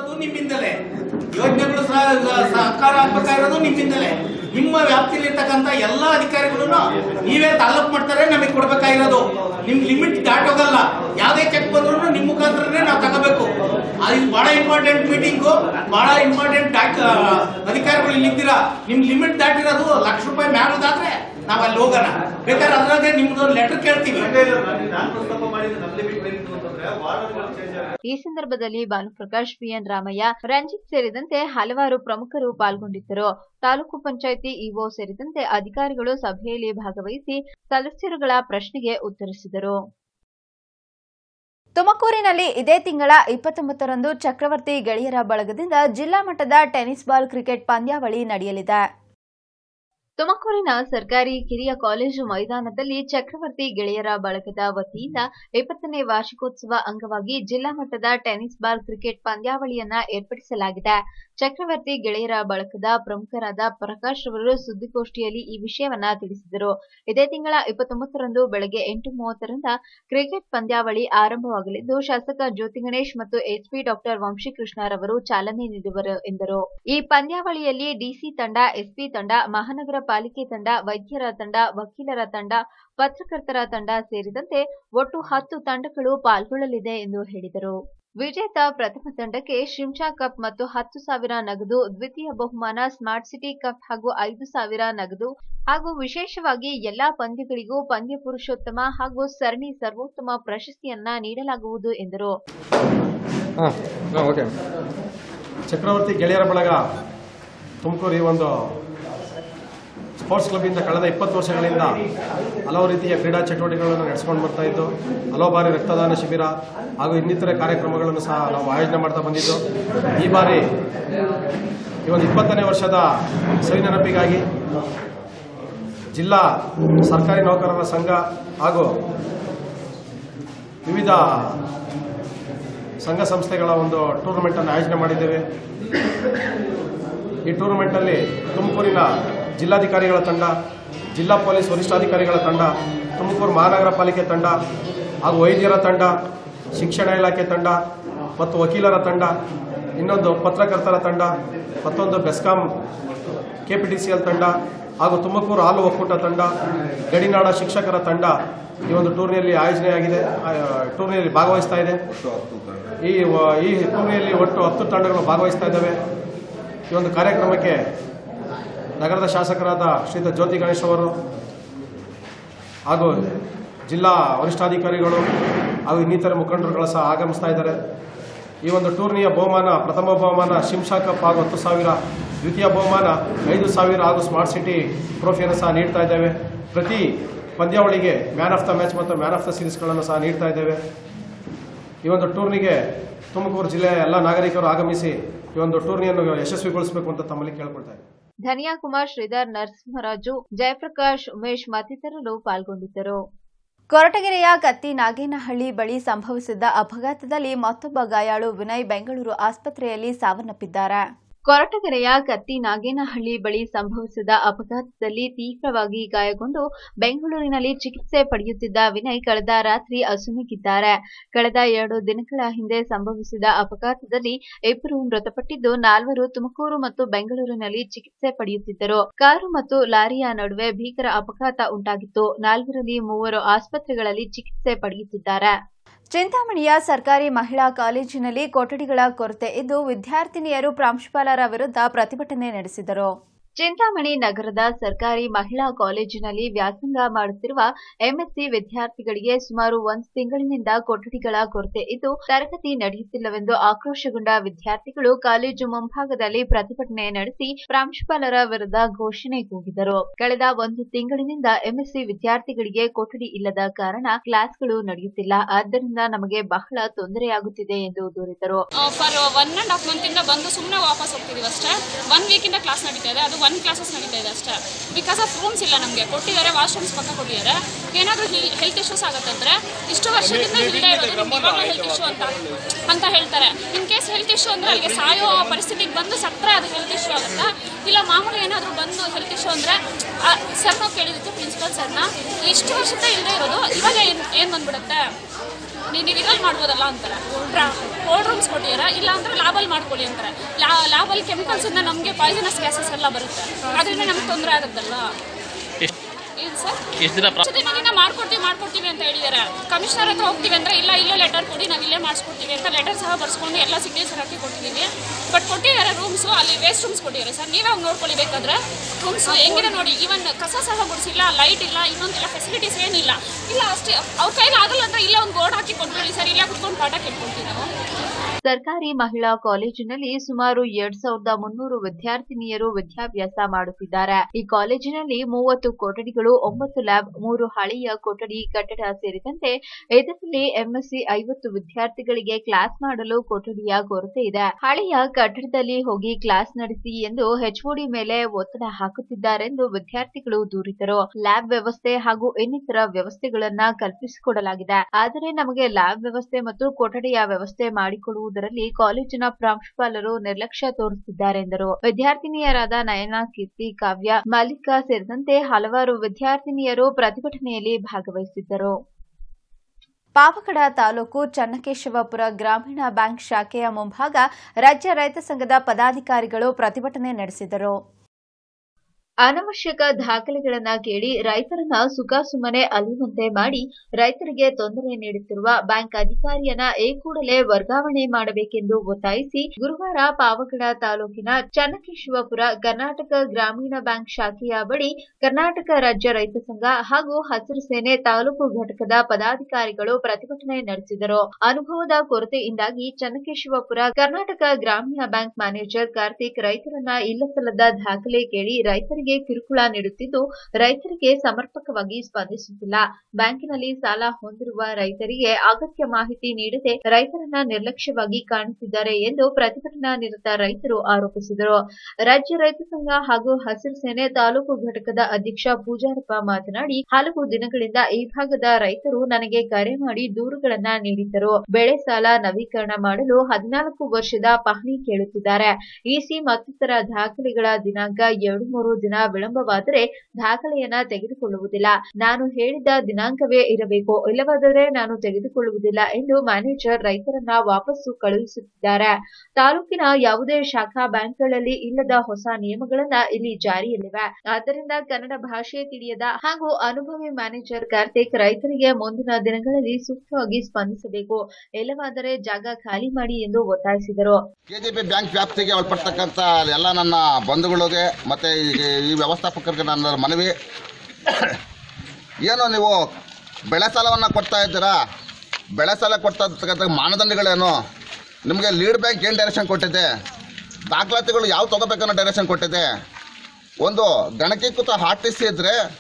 F: ನಿಮ್ಮ ವ್ಯಾಪ್ತಿಯಲ್ಲಿರ್ತಕ್ಕಂಥ ಎಲ್ಲಾ ಅಧಿಕಾರಿಗಳು ನೀವೇ ತಾಲೂಕು ಮಾಡ್ತಾರೆ ನಮಗೆ ಕೊಡ್ಬೇಕಾಗಿರೋದು. ನಿಮ್ ಲಿಮಿಟ್ ದಾಟೋಗಲ್ಲ. ಯಾವುದೇ ಚೆಕ್ ಬಂದ್ರು ನಿಮ್ ಮುಖಾಂತರನೇ ನಾವು ತಗೋಬೇಕು. ಅದು ಬಹಳ ಇಂಪಾರ್ಟೆಂಟ್ ಮೀಟಿಂಗು, ಬಹಳ ಇಂಪಾರ್ಟೆಂಟ್ ಅಧಿಕಾರಿಗಳು ಇಲ್ಲಿದ್ದೀರಾ. ನಿಮ್ ಲಿಮಿಟ್ ದಾಟಿರೋದು ಲಕ್ಷ ರೂಪಾಯಿ ಮ್ಯಾಲದಾದ್ರೆ ನಾವ್ ಅಲ್ಲಿ ಹೋಗೋಣ. ಬೇಕಾದ್ರೆ ಅದ್ರಾಗೆ ನಿಮ್ದು ಲೆಟರ್ ಕೇಳ್ತೀವಿ.
A: ಈ ಸಂದರ್ಭದಲ್ಲಿ ಭಾನುಪ್ರಕಾಶ್, ಬಿಎನ್ ರಾಮಯ್ಯ, ರಂಜಿತ್ ಸೇರಿದಂತೆ ಹಲವಾರು ಪ್ರಮುಖರು ಪಾಲ್ಗೊಂಡಿದ್ದರು. ತಾಲೂಕು ಪಂಚಾಯಿತಿ ಇಒ ಸೇರಿದಂತೆ ಅಧಿಕಾರಿಗಳು ಸಭೆಯಲ್ಲಿ ಭಾಗವಹಿಸಿ ಸದಸ್ಯರುಗಳ ಪ್ರಶ್ನೆಗೆ ಉತ್ತರಿಸಿದರು.
C: ತುಮಕೂರಿನಲ್ಲಿ ಇದೇ ತಿಂಗಳ ಇಪ್ಪತ್ತೊಂಬತ್ತರಂದು ಚಕ್ರವರ್ತಿ ಗೆಳೆಯರ ಬಳಗದಿಂದ ಜಿಲ್ಲಾ ಮಟ್ಟದ ಟೆನ್ನಿಸ್ ಬಾಲ್ ಕ್ರಿಕೆಟ್ ಪಂದ್ಯಾವಳಿ ನಡೆಯಲಿದೆ.
A: ತುಮಕೂರಿನ ಸರ್ಕಾರಿ ಕಿರಿಯ ಕಾಲೇಜು ಮೈದಾನದಲ್ಲಿ ಚಕ್ರವರ್ತಿ ಗೆಳೆಯರ ಬಳಗದ ವತಿಯಿಂದ ಇಪ್ಪತ್ತನೇ ವಾರ್ಷಿಕೋತ್ಸವ ಅಂಗವಾಗಿ ಜಿಲ್ಲಾ ಮಟ್ಟದ ಟೆನ್ನಿಸ್ ಬಾಲ್ ಕ್ರಿಕೆಟ್ ಪಂದ್ಯಾವಳಿಯನ್ನ ಏರ್ಪಡಿಸಲಾಗಿದೆ. ಚಕ್ರವರ್ತಿ ಗೆಳೆಯರ ಬಳಗದ ಪ್ರಮುಖರಾದ ಪ್ರಕಾಶ್ ಅವರು ಸುದ್ದಿಗೋಷ್ಠಿಯಲ್ಲಿ ಈ ವಿಷಯವನ್ನ ತಿಳಿಸಿದರು. ಇದೇ ತಿಂಗಳ ಇಪ್ಪತ್ತೊಂಬತ್ತರಂದು ಬೆಳಗ್ಗೆ ಎಂಟು ಮೂವತ್ತರಿಂದ ಕ್ರಿಕೆಟ್ ಪಂದ್ಯಾವಳಿ ಆರಂಭವಾಗಲಿದ್ದು, ಶಾಸಕ ಜ್ಯೋತಿ ಗಣೇಶ್ ಮತ್ತು ಎಸ್ಪಿ ಡಾಕ್ಟರ್ ವಂಶೀಕೃಷ್ಣರವರು ಚಾಲನೆ ನೀಡುವರು ಎಂದರು. ಈ ಪಂದ್ಯಾವಳಿಯಲ್ಲಿ ಡಿಸಿ ತಂಡ, ಎಸ್ಪಿ ತಂಡ, ಮಹಾನಗರ ಪಾಲಿಕೆ ತಂಡ, ವೈದ್ಯರ ತಂಡ, ವಕೀಲರ ತಂಡ, ಪತ್ರಕರ್ತರ ತಂಡ ಸೇರಿದಂತೆ ಒಟ್ಟು ಹತ್ತು ತಂಡಗಳು ಪಾಲ್ಗೊಳ್ಳಲಿದೆ ಎಂದು ಹೇಳಿದರು. ವಿಜೇತ ಪ್ರಥಮ ತಂಡಕ್ಕೆ ಶಿಂಷಾ ಕಪ್ ಮತ್ತು ಹತ್ತು ಸಾವಿರ ನಗದು, ದ್ವಿತೀಯ ಬಹುಮಾನ ಸ್ಮಾರ್ಟ್ ಸಿಟಿ ಕಪ್ ಹಾಗೂ ಐದು ಸಾವಿರ ನಗದು ಹಾಗೂ ವಿಶೇಷವಾಗಿ ಎಲ್ಲಾ ಪಂದ್ಯಗಳಿಗೂ ಪಂದ್ಯ ಪುರುಷೋತ್ತಮ ಹಾಗೂ ಸರಣಿ ಸರ್ವೋತ್ತಮ ಪ್ರಶಸ್ತಿಯನ್ನ ನೀಡಲಾಗುವುದು ಎಂದರು.
G: ಚಕ್ರವರ್ತಿ ಗೆಳೆಯರ ಬಳಗ ತುಮಕೂರು ಈ ಒಂದು ಸ್ಪೋರ್ಟ್ಸ್ ಕ್ಲಬ್ನಿಂದ ಕಳೆದ ಇಪ್ಪತ್ತು ವರ್ಷಗಳಿಂದ ಹಲವು ರೀತಿಯ ಕ್ರೀಡಾ ಚಟುವಟಿಕೆಗಳನ್ನು ನಡೆಸಿಕೊಂಡು ಬರ್ತಾ ಇದ್ದು, ಹಲವು ಬಾರಿ ರಕ್ತದಾನ ಶಿಬಿರ ಹಾಗೂ ಇನ್ನಿತರೆ ಕಾರ್ಯಕ್ರಮಗಳನ್ನು ಸಹ ನಾವು ಆಯೋಜನೆ ಮಾಡ್ತಾ ಬಂದಿದ್ದು, ಈ ಬಾರಿ ಈ ಒಂದು ಇಪ್ಪತ್ತನೇ ವರ್ಷದ ಸವಿ ನೆನಪಿಗಾಗಿ ಜಿಲ್ಲಾ ಸರ್ಕಾರಿ ನೌಕರರ ಸಂಘ ಹಾಗೂ ವಿವಿಧ ಸಂಘ ಸಂಸ್ಥೆಗಳ ಒಂದು ಟೂರ್ನಮೆಂಟನ್ನು ಆಯೋಜನೆ ಮಾಡಿದ್ದೇವೆ. ಈ ಟೂರ್ನಮೆಂಟಲ್ಲಿ ತುಮಕೂರಿನ ಜಿಲ್ಲಾಧಿಕಾರಿಗಳ ತಂಡ, ಜಿಲ್ಲಾ ಪೊಲೀಸ್ ವರಿಷ್ಠಾಧಿಕಾರಿಗಳ ತಂಡ, ತುಮಕೂರು ಮಹಾನಗರ ಪಾಲಿಕೆ ತಂಡ ಹಾಗೂ ವೈದ್ಯರ ತಂಡ, ಶಿಕ್ಷಣ ಇಲಾಖೆ ತಂಡ ಮತ್ತು ವಕೀಲರ ತಂಡ, ಇನ್ನೊಂದು ಪತ್ರಕರ್ತರ ತಂಡ, ಮತ್ತೊಂದು ಬೆಸ್ಕಾಂ ಕೆಪಿಟಿಸಿಎಲ್ ತಂಡ ಹಾಗೂ ತುಮಕೂರು ಹಾಲು ಒಕ್ಕೂಟ ತಂಡ, ಗಡಿನಾಡ ಶಿಕ್ಷಕರ ತಂಡ ಈ ಒಂದು ಟೂರ್ನಿಯಲ್ಲಿ ಆಯೋಜನೆಯಾಗಿದೆ, ಟೂರ್ನಿಯಲ್ಲಿ ಭಾಗವಹಿಸ್ತಾ ಇದೆ. ಈ ಈ ಟೂರ್ನಿಯಲ್ಲಿ ಒಟ್ಟು ಹತ್ತು ತಂಡಗಳು ಭಾಗವಹಿಸ್ತಾ ಇದ್ದಾವೆ. ಈ ಒಂದು ಕಾರ್ಯಕ್ರಮಕ್ಕೆ ನಗರದ ಶಾಸಕರಾದ ಶ್ರೀಯುತ ಜ್ಯೋತಿ ಗಣೇಶ್ ಅವರು ಹಾಗೂ ಜಿಲ್ಲಾ ವರಿಷ್ಠಾಧಿಕಾರಿಗಳು ಹಾಗೂ ಇನ್ನಿತರ ಮುಖಂಡರುಗಳು ಸಹ ಆಗಮಿಸ್ತಾ ಇದ್ದಾರೆ. ಈ ಒಂದು ಟೂರ್ನಿಯ ಬಹುಮಾನ, ಪ್ರಥಮ ಬಹುಮಾನ ಶಿಂಷಾ ಕಪ್ ಹಾಗೂ ಹತ್ತು ಸಾವಿರ, ದ್ವಿತೀಯ ಬಹುಮಾನ ಐದು ಸಾವಿರ ಹಾಗೂ ಸ್ಮಾರ್ಟ್ ಸಿಟಿ ಟ್ರೋಫಿಯನ್ನು ಸಹ ನೀಡ್ತಾ ಇದ್ದೇವೆ. ಪ್ರತಿ ಪಂದ್ಯಾವಳಿಗೆ ಮ್ಯಾನ್ ಆಫ್ ದ ಮ್ಯಾಚ್ ಮತ್ತು ಮ್ಯಾನ್ ಆಫ್ ದ ಸೀರೀಸ್ಗಳನ್ನು ಸಹ ನೀಡ್ತಾ ಇದ್ದೇವೆ. ಈ ಒಂದು ಟೂರ್ನಿಗೆ ತುಮಕೂರು ಜಿಲ್ಲೆಯ ಎಲ್ಲ ನಾಗರಿಕರು ಆಗಮಿಸಿ ಈ ಒಂದು ಟೂರ್ನಿಯನ್ನು ಯಶಸ್ವಿಗೊಳಿಸಬೇಕು ಅಂತ ತಮ್ಮಲ್ಲಿ ಕೇಳ್ಕೊಳ್ತಾ ಇದ್ದೇವೆ.
A: ಧನಿಯಾ ಕುಮಾರ್, ಶ್ರೀಧರ್, ನರಸಿಂಹರಾಜು, ಜಯಪ್ರಕಾಶ್, ಉಮೇಶ್ ಮತ್ತಿತರರು ಪಾಲ್ಗೊಂಡಿದ್ದರು.
C: ಕೊರಟಗೆರೆಯ ಕತ್ತಿ ನಾಗೇನಹಳ್ಳಿ ಬಳಿ ಸಂಭವಿಸಿದ ಅಪಘಾತದಲ್ಲಿ ಮತ್ತೊಬ್ಬ ಗಾಯಾಳು ವಿನಯ್ ಬೆಂಗಳೂರು ಆಸ್ಪತ್ರೆಯಲ್ಲಿ ಸಾವನ್ನಪ್ಪಿದ್ದಾರೆ.
A: ಕೊರಟಗೆರೆಯ ಕತ್ತಿ ನಾಗೇನಹಳ್ಳಿ ಬಳಿ ಸಂಭವಿಸಿದ ಅಪಘಾತದಲ್ಲಿ ತೀವ್ರವಾಗಿ ಗಾಯಗೊಂಡು ಬೆಂಗಳೂರಿನಲ್ಲಿ ಚಿಕಿತ್ಸೆ ಪಡೆಯುತ್ತಿದ್ದ ವಿನಯ್ ಕಳೆದ ರಾತ್ರಿ ಅಸುನೀಗಿದ್ದಾರೆ. ಕಳೆದ ಎರಡು ದಿನಗಳ ಹಿಂದೆ ಸಂಭವಿಸಿದ ಅಪಘಾತದಲ್ಲಿ ಇಬ್ಬರು ಮೃತಪಟ್ಟಿದ್ದು, ನಾಲ್ವರು ತುಮಕೂರು ಮತ್ತು ಬೆಂಗಳೂರಿನಲ್ಲಿ ಚಿಕಿತ್ಸೆ ಪಡೆಯುತ್ತಿದ್ದರು. ಕಾರು ಮತ್ತು ಲಾರಿಯ ನಡುವೆ ಭೀಕರ ಅಪಘಾತ ಉಂಟಾಗಿತ್ತು. ನಾಲ್ವರಲ್ಲಿ ಮೂವರು ಆಸ್ಪತ್ರೆಗಳಲ್ಲಿ ಚಿಕಿತ್ಸೆ ಪಡೆಯುತ್ತಿದ್ದಾರೆ.
C: ಚಿಂತಾಮಣಿಯ ಸರ್ಕಾರಿ ಮಹಿಳಾ ಕಾಲೇಜಿನಲ್ಲಿ ಕೊಠಡಿಗಳ ಕೊರತೆ ಇದ್ದು ವಿದ್ಯಾರ್ಥಿನಿಯರು ಪ್ರಾಂಶುಪಾಲರ ವಿರುದ್ಧ ಪ್ರತಿಭಟನೆ ನಡೆಸಿದರು.
A: ಚಿಂತಾಮಣಿ ನಗರದ ಸರ್ಕಾರಿ ಮಹಿಳಾ ಕಾಲೇಜಿನಲ್ಲಿ ವ್ಯಾಸಂಗ ಮಾಡುತ್ತಿರುವ ಎಂಎಸ್ಸಿ ವಿದ್ಯಾರ್ಥಿಗಳಿಗೆ ಸುಮಾರು ಒಂದು ತಿಂಗಳಿನಿಂದ ಕೊಠಡಿಗಳ ಕೊರತೆ ಇದ್ದು ತರಗತಿ ನಡೆಯುತ್ತಿಲ್ಲವೆಂದು ಆಕ್ರೋಶಗೊಂಡ ವಿದ್ಯಾರ್ಥಿಗಳು ಕಾಲೇಜು ಮುಂಭಾಗದಲ್ಲಿ ಪ್ರತಿಭಟನೆ ನಡೆಸಿ ಪ್ರಾಂಶುಪಾಲರ ವಿರುದ್ಧ ಘೋಷಣೆ ಕೂಗಿದರು. ಕಳೆದ ಒಂದು ತಿಂಗಳಿನಿಂದ ಎಂಎಸ್ಸಿ ವಿದ್ಯಾರ್ಥಿಗಳಿಗೆ ಕೊಠಡಿ ಇಲ್ಲದ ಕಾರಣ ಕ್ಲಾಸ್ಗಳು ನಡೆಯುತ್ತಿಲ್ಲ, ಆದ್ದರಿಂದ ನಮಗೆ ಬಹಳ ತೊಂದರೆಯಾಗುತ್ತಿದೆ ಎಂದು ದೂರಿದರು.
H: For one and half month ಇಂದ ಬಂದು ಸುಮ್ಮನೆ ವಾಪಸ್ ಹೋಗ್ತಿದೀವಿ ಅಷ್ಟೇ. ಒನ್ ವೀಕ್ ಇಂದ ಕ್ಲಾಸ್ ನಡೀತಾ ಇದೆ, ಅದು ಒನ್ ಕ್ಲಾಸಸ್ ನಡೀತಾ ಇದೆ ಅಷ್ಟೇ. ಬಿಕಾಸ್ ಆಫ್ ರೂಮ್ಸ್ ಇಲ್ಲ ನಮಗೆ. ಕೊಟ್ಟಿದ್ದಾರೆ, ವಾಶ್ರೂಮ್ಸ್ ಪಕ್ಕ ಕೊಟ್ಟಿದ್ದಾರೆ. ಏನಾದರೂ ಹೆಲ್ತ್ ಇಶ್ಯೂಸ್ ಆಗುತ್ತಂದ್ರೆ ಇಷ್ಟು ವರ್ಷದಿಂದ ಇಲ್ಲದೆ ಇರೋದು ಇವಾಗ ಹೆಲ್ತ್ ಇಶ್ಯೂ ಅಂತ ಅಂತ ಹೇಳ್ತಾರೆ. ಇನ್ ಕೇಸ್ ಹೆಲ್ತ್ ಇಶ್ಯೂ ಅಂದ್ರೆ ಅಲ್ಲಿಗೆ ಸಾಯೋ ಪರಿಸ್ಥಿತಿಗೆ ಬಂದು ಸತ್ತರೆ ಅದು ಹೆಲ್ತ್ ಇಶ್ಯೂ ಆಗುತ್ತಾ, ಇಲ್ಲ ಮಾಮೂಲಿ ಏನಾದರೂ ಬಂದು ಹೆಲ್ತ್ ಇಶ್ಯೂ ಅಂದ್ರೆ ಸರ್ ನಾವು ಕೇಳಿದ್ದು ಪ್ರಿನ್ಸಿಪಲ್ ಸರ್ನ, ಇಷ್ಟು ವರ್ಷದಿಂದ ಇಲ್ಲದೆ ಇರೋದು ಇವಾಗ ಏನು ಏನು ಬಂದ್ಬಿಡುತ್ತೆ, ನೀವು ಇದ್ರಲ್ಲಿ ಮಾಡ್ಬೋದಲ್ಲ ಅಂತಾರೆ. ಕೋಲ್ಡ್ ರೂಮ್ಸ್ ಕೊಟ್ಟಿದ್ದಾರೆ, ಇಲ್ಲ ಅಂದ್ರೆ ಲ್ಯಾಬಲ್ಲಿ ಮಾಡ್ಕೊಳ್ಳಿ ಅಂತಾರೆ. ಲ್ಯಾಬಲ್ಲಿ ಕೆಮಿಕಲ್ಸ್ ಇಂದ ನಮಗೆ ಪಾಯ್ಸನಸ್ ಗ್ಯಾಸಸ್ ಎಲ್ಲ ಬರುತ್ತೆ, ಅದರಿಂದ ನಮ್ಗೆ ತೊಂದರೆ ಆಗುತ್ತಲ್ವಾ. ಏನು ಸರ್ ಎಷ್ಟು ದಿನದಿಂದ ಮಾಡ್ಕೊಡ್ತೀವಿ ಮಾಡ್ಕೊಡ್ತೀವಿ ಅಂತ ಹೇಳಿದ್ದಾರೆ. ಕಮಿಷನರ್ ಹತ್ರ ಹೋಗ್ತೀವಿ ಅಂದ್ರೆ ಇಲ್ಲ ಇಲ್ಲೇ ಲೆಟರ್ ಕೊಡಿ, ನಾವು ಇಲ್ಲೇ ಮಾಡಿಸ್ಕೊಡ್ತೀವಿ ಅಂತ ಲೆಟರ್ ಸಹ ಬರ್ಸ್ಕೊಂಡು ಎಲ್ಲ ಸಿಗ್ನೇಚರ್ ಹಾಕಿ ಕೊಟ್ಟಿದ್ದೀವಿ. ಬಟ್ ಕೊಟ್ಟಿದ್ದಾರೆ ರೂಮ್ಸು, ಅಲ್ಲಿ ವೇಸ್ಟ್ ರೂಮ್ಸ್ ಕೊಟ್ಟಿದ್ದಾರೆ ಸರ್. ನೀವೇ ಅವ್ರು ನೋಡ್ಕೊಳ್ಳಿ ಬೇಕಾದ್ರೆ ರೂಮ್ಸು ಹೆಂಗಿದೆ ನೋಡಿ. ಈವನ್ ಕಸ ಸಹ ಗುಡಿಸಿಲ್ಲ, ಲೈಟ್ ಇಲ್ಲ, ಇನ್ನೊಂದಿಲ್ಲ, ಫೆಸಿಲಿಟೀಸ್ ಏನಿಲ್ಲ. ಇಲ್ಲ ಅಷ್ಟೇ ಅವ್ರ ಕೈಲಿ ಆಗಲ್ಲ ಅಂದ್ರೆ ಇಲ್ಲ ಒಂದು ಬೋರ್ಡ್ ಹಾಕಿ ಕೊಟ್ಬಿಡಿ ಸರ್, ಇಲ್ಲ ಕುತ್ಕೊಂಡು ಪಾಠ ಕೇಳ್ಕೊಳ್ತೀವಿ ನಾವು.
A: ಸರ್ಕಾರಿ ಮಹಿಳಾ ಕಾಲೇಜಿನಲ್ಲಿ ಸುಮಾರು ಎರಡ್ ಸಾವಿರದ ಮುನ್ನೂರು ವಿದ್ಯಾರ್ಥಿನಿಯರು ವಿದ್ಯಾಭ್ಯಾಸ ಮಾಡುತ್ತಿದ್ದಾರೆ. ಈ ಕಾಲೇಜಿನಲ್ಲಿ ಮೂವತ್ತು ಕೊಠಡಿಗಳು, ಒಂಬತ್ತು ಲ್ಯಾಬ್, ಮೂರು ಹಳೆಯ ಕೊಠಡಿ ಕಟ್ಟಡ ಸೇರಿದಂತೆ ಇದರಲ್ಲಿ ಎಂಎಸ್ಸಿ ಐವತ್ತು ವಿದ್ಯಾರ್ಥಿಗಳಿಗೆ ಕ್ಲಾಸ್ ಮಾಡಲು ಕೊಠಡಿಯ ಕೊರತೆ ಇದೆ. ಹಳೆಯ ಕಟ್ಟಡದಲ್ಲಿ ಹೋಗಿ ಕ್ಲಾಸ್ ನಡೆಸಿ ಎಂದು ಎಚ್ಒಡಿ ಮೇಲೆ ಒತ್ತಡ ಹಾಕುತ್ತಿದ್ದಾರೆಂದು ವಿದ್ಯಾರ್ಥಿಗಳು ದೂರಿದರು. ಲ್ಯಾಬ್ ವ್ಯವಸ್ಥೆ ಹಾಗೂ ಇನ್ನಿತರ ವ್ಯವಸ್ಥೆಗಳನ್ನ ಕಲ್ಪಿಸಿಕೊಡಲಾಗಿದೆ, ಆದರೆ ನಮಗೆ ಲ್ಯಾಬ್ ವ್ಯವಸ್ಥೆ ಮತ್ತು ಕೊಠಡಿಯ ವ್ಯವಸ್ಥೆ ಮಾಡಿಕೊಡುವುದು ರಲ್ಲಿ ಕಾಲೇಜಿನ ಪ್ರಾಂಶುಪಾಲರು ನಿರ್ಲಕ್ಷ್ಯ ತೋರುತ್ತಿದ್ದಾರೆ ಎಂದರು. ವಿದ್ಯಾರ್ಥಿನಿಯರಾದ ನಯನ, ಕೀರ್ತಿ, ಕಾವ್ಯ, ಮಲ್ಲಿಕಾ ಸೇರಿದಂತೆ ಹಲವಾರು ವಿದ್ಯಾರ್ಥಿನಿಯರು ಪ್ರತಿಭಟನೆಯಲ್ಲಿ ಭಾಗವಹಿಸಿದ್ದರು.
C: ಪಾವಗಡ ತಾಲೂಕು ಚನ್ನಕೇಶವಪುರ ಗ್ರಾಮೀಣ ಬ್ಯಾಂಕ್ ಶಾಖೆಯ ಮುಂಭಾಗ ರಾಜ್ಯ ರೈತ ಸಂಘದ ಪದಾಧಿಕಾರಿಗಳು ಪ್ರತಿಭಟನೆ ನಡೆಸಿದರು.
A: ಅನವಶ್ಯಕ ದಾಖಲೆಗಳನ್ನ ಕೇಳಿ ರೈತರನ್ನ ಸುಖಾಸುಮ್ಮನೆ ಅಲಿಯುವಂತೆ ಮಾಡಿ ರೈತರಿಗೆ ತೊಂದರೆ ನೀಡುತ್ತಿರುವ ಬ್ಯಾಂಕ್ ಅಧಿಕಾರಿಯನ್ನ ಈ ಕೂಡಲೇ ವರ್ಗಾವಣೆ ಮಾಡಬೇಕೆಂದು ಒತ್ತಾಯಿಸಿ ಗುರುವಾರ ಪಾವಗಡ ತಾಲೂಕಿನ ಚನ್ನಕೇಶವಪುರ ಕರ್ನಾಟಕ ಗ್ರಾಮೀಣ ಬ್ಯಾಂಕ್ ಶಾಖೆಯ ಬಳಿ ಕರ್ನಾಟಕ ರಾಜ್ಯ ರೈತ ಸಂಘ ಹಾಗೂ ಹಸಿರು ಸೇನೆ ತಾಲೂಕು ಘಟಕದ ಪದಾಧಿಕಾರಿಗಳು ಪ್ರತಿಭಟನೆ ನಡೆಸಿದರು. ಅನುಭವದ ಕೊರತೆಯಿಂದಾಗಿ ಚನ್ನಕೇಶವಪುರ ಕರ್ನಾಟಕ ಗ್ರಾಮೀಣ ಬ್ಯಾಂಕ್ ಮ್ಯಾನೇಜರ್ ಕಾರ್ತಿಕ್ ರೈತರನ್ನ ಇಲ್ಲಸಲ್ಲದ ದಾಖಲೆ ಕೇಳಿ ರೈತರಿಗೆ ಕಿರುಕುಳ ನೀಡುತ್ತಿದ್ದು ರೈತರಿಗೆ ಸಮರ್ಪಕವಾಗಿ ಸ್ಪಂದಿಸುತ್ತಿಲ್ಲ. ಬ್ಯಾಂಕಿನಲ್ಲಿ ಸಾಲ ಹೊಂದಿರುವ ರೈತರಿಗೆ ಅಗತ್ಯ ಮಾಹಿತಿ ನೀಡದೆ ರೈತರನ್ನ ನಿರ್ಲಕ್ಷ್ಯವಾಗಿ ಕಾಣುತ್ತಿದ್ದಾರೆ ಎಂದು ಪ್ರತಿಭಟನಾ ನಿರತ ರೈತರು ಆರೋಪಿಸಿದರು. ರಾಜ್ಯ ರೈತ ಸಂಘ ಹಾಗೂ ಹಸಿರು ಸೇನೆ ತಾಲೂಕು ಘಟಕದ ಅಧ್ಯಕ್ಷ ಪೂಜಾರಪ್ಪ ಮಾತನಾಡಿ, ಹಲವು ದಿನಗಳಿಂದ ಈ ಭಾಗದ ರೈತರು ನನಗೆ ಕರೆ ಮಾಡಿ ದೂರುಗಳನ್ನ ನೀಡಿದ್ದರು. ಬೆಳೆ ಸಾಲ ನವೀಕರಣ ಮಾಡಲು ಹದಿನಾಲ್ಕು ವರ್ಷದ ಪಹಣಿ ಕೇಳುತ್ತಿದ್ದಾರೆ. ಇಸಿ ಮತ್ತಿತರ ದಾಖಲೆಗಳ ದಿನಾಂಕ ಎರಡು ಮೂರು ದಿನ ವಿಳಂಬವಾದರೆ ದಾಖಲೆಯನ್ನ ತೆಗೆದುಕೊಳ್ಳುವುದಿಲ್ಲ. ನಾನು ಹೇಳಿದ ದಿನಾಂಕವೇ ಇರಬೇಕು, ಇಲ್ಲವಾದರೆ ನಾನು ತೆಗೆದುಕೊಳ್ಳುವುದಿಲ್ಲ ಎಂದು ಮ್ಯಾನೇಜರ್ ರೈತರನ್ನ ವಾಪಸ್ಸು ಕಳುಹಿಸುತ್ತಿದ್ದಾರೆ. ತಾಲೂಕಿನ ಯಾವುದೇ ಶಾಖಾ ಬ್ಯಾಂಕ್ಗಳಲ್ಲಿ ಇಲ್ಲದ ಹೊಸ ನಿಯಮಗಳನ್ನ ಇಲ್ಲಿ ಜಾರಿಯಲ್ಲಿವೆ. ಆದ್ದರಿಂದ ಕನ್ನಡ ಭಾಷೆ ತಿಳಿಯದ ಹಾಗೂ ಅನುಭವಿ ಮ್ಯಾನೇಜರ್ ಕಾರ್ತಿಕ್ ರೈತರಿಗೆ ಮುಂದಿನ ದಿನಗಳಲ್ಲಿ ಸೂಕ್ತವಾಗಿ ಸ್ಪಂದಿಸಬೇಕು, ಇಲ್ಲವಾದರೆ ಜಾಗ ಖಾಲಿ ಮಾಡಿ ಎಂದು ಒತ್ತಾಯಿಸಿದರು.
I: ಕೆಜೆಪಿ ಬ್ಯಾಂಕ್ ವ್ಯಾಪ್ತಿಗೆ ಒಳಪಡ್ತಕ್ಕಂಥ ಎಲ್ಲ ನನ್ನ ಬಂಧುಗಳಿಗೆ ಮತ್ತೆ ಈ ವ್ಯವಸ್ಥಾಪಕರಿಗೆ ನನ್ನ ಮನವಿ, ಏನು ನೀವು ಬೆಳೆ ಸಾಲವನ್ನು ಕೊಡ್ತಾ ಇದ್ದೀರಾ, ಬೆಳೆ ಸಾಲ ಕೊಡ್ತಾ ಇರ್ತಕ್ಕಂಥ ಮಾನದಂಡಗಳೇನು, ನಿಮಗೆ ಲೀಡ್ ಬ್ಯಾಂಕ್ ಏನು ಡೈರೆಕ್ಷನ್ ಕೊಟ್ಟಿದೆ, ದಾಖಲಾತಿಗಳು ಯಾವ ತೊಗೋಬೇಕನ್ನೋ ಡೈರೆಕ್ಷನ್ ಕೊಟ್ಟಿದೆ. ಒಂದು ಗಣಕೀಕೃತ ಆರ್ ಟಿ ಸಿ ಇದ್ದರೆ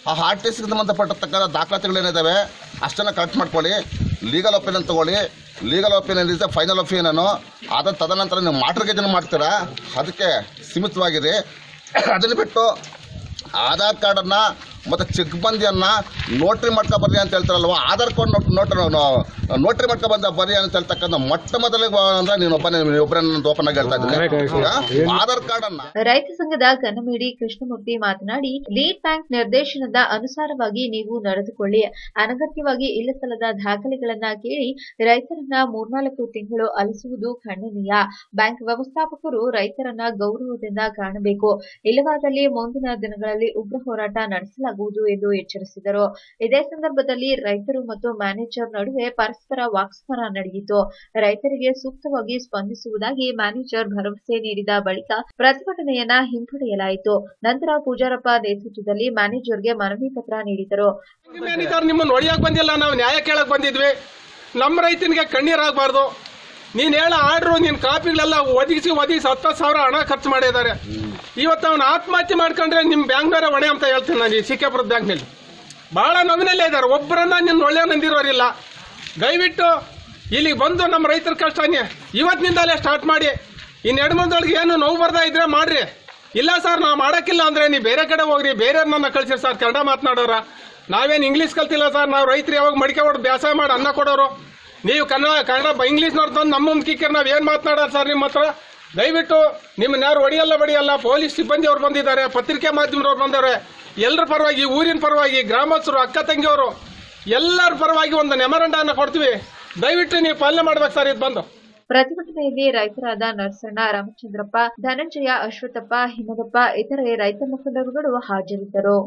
I: ಆ ಆರ್ ಟಿ ಸಿಗೆ ಸಂಬಂಧಪಟ್ಟತಕ್ಕಂಥ ದಾಖಲಾತಿಗಳೇನಿದ್ದಾವೆ ಅಷ್ಟನ್ನು ಕಲೆಕ್ಟ್ ಮಾಡ್ಕೊಳ್ಳಿ. ಲೀಗಲ್ ಒಪಿನಿಯನ್ ತೊಗೊಳ್ಳಿ. Legal opinion is final opinion. ಅದರ ತದನಂತರ ನೀವು ಮಾರ್ಟ್ಗೇಜನ್ನು ಮಾಡ್ತೀರಾ, ಅದಕ್ಕೆ ಸೀಮಿತವಾಗಿರಿ. ಅದನ್ನು ಬಿಟ್ಟು ಆಧಾರ್ ಕಾರ್ಡನ್ನು ಮತ್ತು ಚೆಕ್ ಬಂದಿಯನ್ನು ನೋಟ್ರಿ ಮಾಡ್ಕೊ ಬರ್ರಿ ಅಂತ ಹೇಳ್ತಾರಲ್ವ, ಆಧಾರ್ ಕಾರ್ಡ್ ನೋಟ್ ನೋಟ್ರಿ ಮಾಡ್ಕೊ ಬಂದ ಬರ್ರಿ ಅಂತ ಹೇಳ್ತಕ್ಕಂಥ ಮೊಟ್ಟ ಮೊದಲಿಗೆ ಅಂದ್ರೆ ನೀನು ಒಬ್ಬನೇ ಒಬ್ಬರನ್ನ ಓಪನ್ ಆಗಿ ಹೇಳ್ತಾ ಇದ್ದೀನಿ. ಆಧಾರ್ ಕಾರ್ಡ್ ಅನ್ನ
A: ರೈತ ಸಂಘದ ಕನ್ನಮೇಡಿ ಕೃಷ್ಣಮೂರ್ತಿ ಮಾತನಾಡಿ, ಲೀಡ್ ಬ್ಯಾಂಕ್ ನಿರ್ದೇಶನದ ಅನುಸಾರವಾಗಿ ನೀವು ನಡೆದುಕೊಳ್ಳಿ. ಅನಗತ್ಯವಾಗಿ ಇಲ್ಲಸಲ್ಲದ ದಾಖಲೆಗಳನ್ನ ಕೇಳಿ ರೈತರನ್ನ ಮೂರ್ನಾಲ್ಕು ತಿಂಗಳು ಅಲಿಸುವುದು ಖಂಡನೀಯ. ಬ್ಯಾಂಕ್ ವ್ಯವಸ್ಥಾಪಕರು ರೈತರನ್ನ ಗೌರವದಿಂದ ಕಾಣಬೇಕು. ಇಲ್ಲವಾದಲ್ಲಿ ಮುಂದಿನ ದಿನಗಳಲ್ಲಿ ಉಗ್ರ ಹೋರಾಟ ನಡೆಸಲಾಗುವುದು ಎಂದು ಎಚ್ಚರಿಸಿದರು. ಇದೇ ಸಂದರ್ಭದಲ್ಲಿ ರೈತರು ಮತ್ತು ಮ್ಯಾನೇಜರ್ ನಡುವೆ ಪರಸ್ಪರ ವಾಕ್ಸಮರ ನಡೆಯಿತು. ರೈತರಿಗೆ ಸೂಕ್ತವಾಗಿ ಸ್ಪಂದಿಸುವುದಾಗಿ ಮ್ಯಾನೇಜರ್ ಭರವಸೆ ನೀಡಿದ ಬಳಿಕ ಪ್ರತಿಭಟನೆಯನ್ನ ಹಿಂಪಡೆಯಲಾಯಿತು. ನಂತರ ಪೂಜಾರಪ್ಪ ನೇತೃತ್ವದಲ್ಲಿ ಮ್ಯಾನೇಜರ್ಗೆ ಮನವಿ ಪತ್ರ ನೀಡಿದರು.
J: ನಿಮ್ಮನ್ನು ಒಡೆಯಕ್ ಬಂದಿಲ್ಲ, ನಾವು ನ್ಯಾಯ ಕೇಳಕ್ ಬಂದಿದ್ವಿ. ನಮ್ಮ ರೈತನಿಗೆ ಕಣ್ಣೀರಾಗಬಾರ್ದು. ನೀನ್ ಹೇಳ ಆರ್ಡ್ರು ನಿನ್ ಕಾಪಿಗಳೆಲ್ಲ ಒದಗಿಸಿ ಒದಗಿಸಿ ಹತ್ತು ಸಾವಿರ ಹಣ ಖರ್ಚು ಮಾಡಿದ್ದಾರೆ. ಇವತ್ತು ಅವನು ಆತ್ಮಹತ್ಯೆ ಮಾಡ್ಕೊಂಡ್ರೆ ನಿಮ್ ಬ್ಯಾಂಕ್ನವರೇ ಹೊಣೆ ಅಂತ ಹೇಳ್ತೀನಿ ನಾನು. ಈ ಸಿಕ್ಕಾಪುರದ ಬ್ಯಾಂಕ್ನಲ್ಲಿ ಬಹಳ ನೋವಿನಲ್ಲೇ ಇದ್ದಾರೆ. ಒಬ್ಬರನ್ನ ನಿನ್ನ ಒಳ್ಳೆ ನಂದಿರೋರಿಲ್ಲ. ದಯವಿಟ್ಟು ಇಲ್ಲಿಗೆ ಬಂದು ನಮ್ಮ ರೈತರ ಕಷ್ಟ ಇವತ್ತಿನಿಂದಲೇ ಸ್ಟಾರ್ಟ್ ಮಾಡಿ. ಇನ್ನು ಎರಡು ಮಂದೊಳಗೆ ಏನು ನೋವು ಬರ್ತಾ ಇದ್ರೆ ಮಾಡ್ರಿ. ಇಲ್ಲ ಸರ್ ನಾವು ಮಾಡೋಕ್ಕಿಲ್ಲ ಅಂದ್ರೆ ನೀವು ಬೇರೆ ಕಡೆ ಹೋಗ್ರಿ, ಬೇರೆಯವ್ರನ್ನ ಕಳಿಸಿರಿ ಸರ್. ಕನ್ನಡ ಮಾತನಾಡೋರ ನಾವೇನು ಇಂಗ್ಲೀಷ್ ಕಲ್ತಿಲ್ಲ ಸರ್. ನಾವು ರೈತರು ಯಾವಾಗ ಮಡಿಕೆ ಹೊಡೆದು ಬೇಸಾಯ ಮಾಡಿ ಅನ್ನ ಕೊಡೋರು. ನೀವು ಕನ್ನಡ ಕನ್ನಡ ಇಂಗ್ಲೀಷ್ನವ್ರು ತಂದು ನಮ್ಮ ಮುಂದಕ್ಕೆ ನಾವು ಏನು ಮಾತನಾಡೋದು ಸರ್ ನಿಮ್ಮ ಹತ್ರ? ದಯವಿಟ್ಟು ನಿಮ್ಮನ್ನ ಯಾರು ಹೊಡಿಯಲ್ಲ ಬಡಿಯಲ್ಲ. ಪೊಲೀಸ್ ಸಿಬ್ಬಂದಿ ಅವ್ರು ಬಂದಿದ್ದಾರೆ, ಪತ್ರಿಕೆ ಮಾಧ್ಯಮದವ್ರು ಬಂದವ್ರೆ. ಎಲ್ಲರ ಪರವಾಗಿ, ಊರಿನ ಪರವಾಗಿ, ಗ್ರಾಮಸ್ಥರು, ಅಕ್ಕ ತಂಗಿಯವರು ಎಲ್ಲರ ಪರವಾಗಿ ಒಂದು ಮೆಮೊರಂಡಾನ ಕೊಡ್ತೀವಿ. ದಯವಿಟ್ಟು ನೀವು ಪಾಲನೆ ಮಾಡ್ಬೇಕು ಸರ್ ಇದು ಬಂದು.
A: ಪ್ರತಿಭಟನೆಯಲ್ಲಿ ರೈತರಾದ ನರಸಣ್ಣ, ರಾಮಚಂದ್ರಪ್ಪ, ಧನಂಜಯ, ಅಶ್ವತ್ಥಪ್ಪ, ಹಿಮದಪ್ಪ ಇತರೆ ರೈತ ಮುಖಂಡರುಗಳು ಹಾಜರಿದ್ದರು.